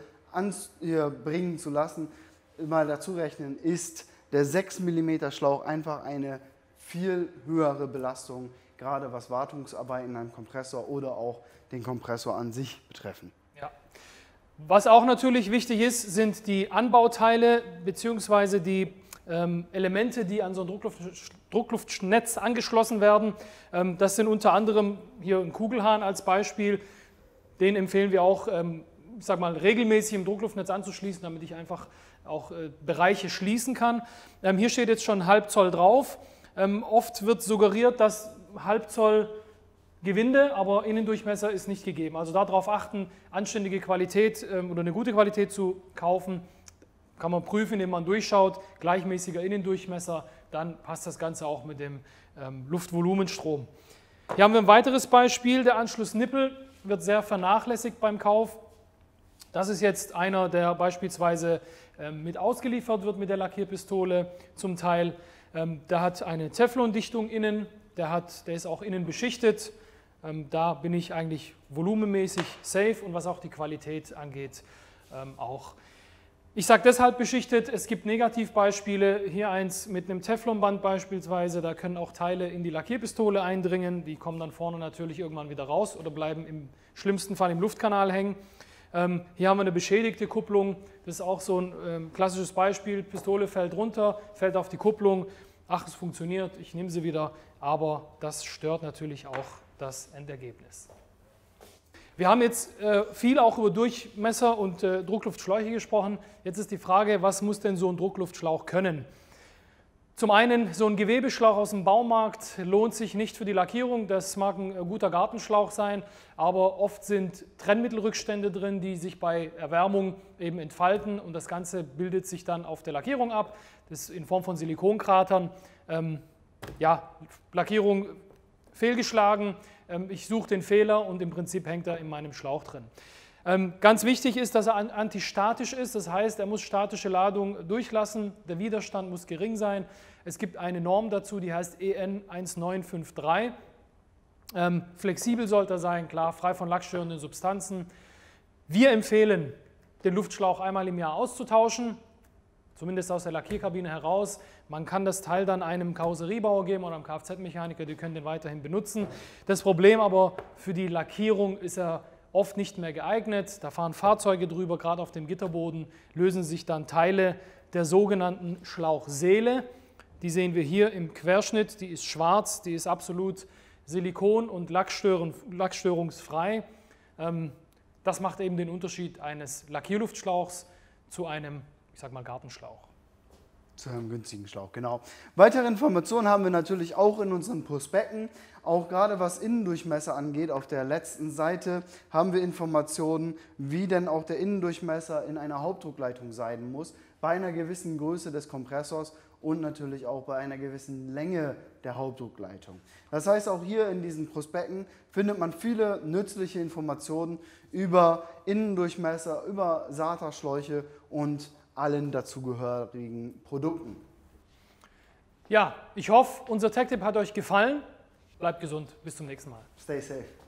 H: bringen zu lassen, mal dazu rechnen, ist der 6 mm Schlauch einfach eine viel höhere Belastung, gerade was Wartungsarbeiten am Kompressor oder auch den Kompressor an sich betreffen.
G: Ja. Was auch natürlich wichtig ist, sind die Anbauteile bzw. die Elemente, die an so ein Druckluftnetz angeschlossen werden. Das sind unter anderem hier ein Kugelhahn als Beispiel. Den empfehlen wir auch, sag mal, regelmäßig im Druckluftnetz anzuschließen, damit ich einfach auch Bereiche schließen kann. Hier steht jetzt schon Halb Zoll drauf. Oft wird suggeriert, dass Halb Zoll Gewinde, aber Innendurchmesser ist nicht gegeben. Also darauf achten, anständige Qualität oder eine gute Qualität zu kaufen. Kann man prüfen, indem man durchschaut, gleichmäßiger Innendurchmesser, dann passt das Ganze auch mit dem Luftvolumenstrom. Hier haben wir ein weiteres Beispiel, der Anschlussnippel wird sehr vernachlässigt beim Kauf. Das ist jetzt einer, der beispielsweise mit ausgeliefert wird mit der Lackierpistole zum Teil. Der hat eine Teflondichtung innen, der ist auch innen beschichtet. Da bin ich eigentlich volumenmäßig safe und was auch die Qualität angeht auch. Ich sage deshalb beschichtet, es gibt Negativbeispiele, hier eins mit einem Teflonband beispielsweise, da können auch Teile in die Lackierpistole eindringen, die kommen dann vorne natürlich irgendwann wieder raus oder bleiben im schlimmsten Fall im Luftkanal hängen. Hier haben wir eine beschädigte Kupplung, das ist auch so ein klassisches Beispiel, Pistole fällt runter, fällt auf die Kupplung, ach, es funktioniert, ich nehme sie wieder, aber das stört natürlich auch das Endergebnis. Wir haben jetzt viel auch über Durchmesser und Druckluftschläuche gesprochen. Jetzt ist die Frage, was muss denn so ein Druckluftschlauch können? Zum einen, so ein Gewebeschlauch aus dem Baumarkt lohnt sich nicht für die Lackierung. Das mag ein guter Gartenschlauch sein, aber oft sind Trennmittelrückstände drin, die sich bei Erwärmung eben entfalten und das Ganze bildet sich dann auf der Lackierung ab. Das ist in Form von Silikonkratern. Ja, Lackierung fehlgeschlagen. Ich suche den Fehler und im Prinzip hängt er in meinem Schlauch drin. Ganz wichtig ist, dass er antistatisch ist, das heißt, er muss statische Ladung durchlassen, der Widerstand muss gering sein. Es gibt eine Norm dazu, die heißt EN 1953. Flexibel sollte er sein, klar, frei von lackstörenden Substanzen. Wir empfehlen, den Luftschlauch einmal im Jahr auszutauschen, zumindest aus der Lackierkabine heraus. Man kann das Teil dann einem Karosseriebauer geben oder einem Kfz-Mechaniker, die können den weiterhin benutzen. Das Problem aber für die Lackierung ist er oft nicht mehr geeignet. Da fahren Fahrzeuge drüber, gerade auf dem Gitterboden lösen sich dann Teile der sogenannten Schlauchseele. Die sehen wir hier im Querschnitt, die ist schwarz, die ist absolut silikon- und lackstörungsfrei. Das macht eben den Unterschied eines Lackierluftschlauchs zu einem, ich sag mal, Gartenschlauch.
H: Zu einem günstigen Schlauch, genau. Weitere Informationen haben wir natürlich auch in unseren Prospekten. Auch gerade was Innendurchmesser angeht, auf der letzten Seite haben wir Informationen, wie denn auch der Innendurchmesser in einer Hauptdruckleitung sein muss, bei einer gewissen Größe des Kompressors und natürlich auch bei einer gewissen Länge der Hauptdruckleitung. Das heißt, auch hier in diesen Prospekten findet man viele nützliche Informationen über Innendurchmesser, über SATA-Schläuche und allen dazugehörigen Produkten.
G: Ja, ich hoffe, unser Tech-Tipp hat euch gefallen. Bleibt gesund. Bis zum nächsten Mal.
H: Stay safe.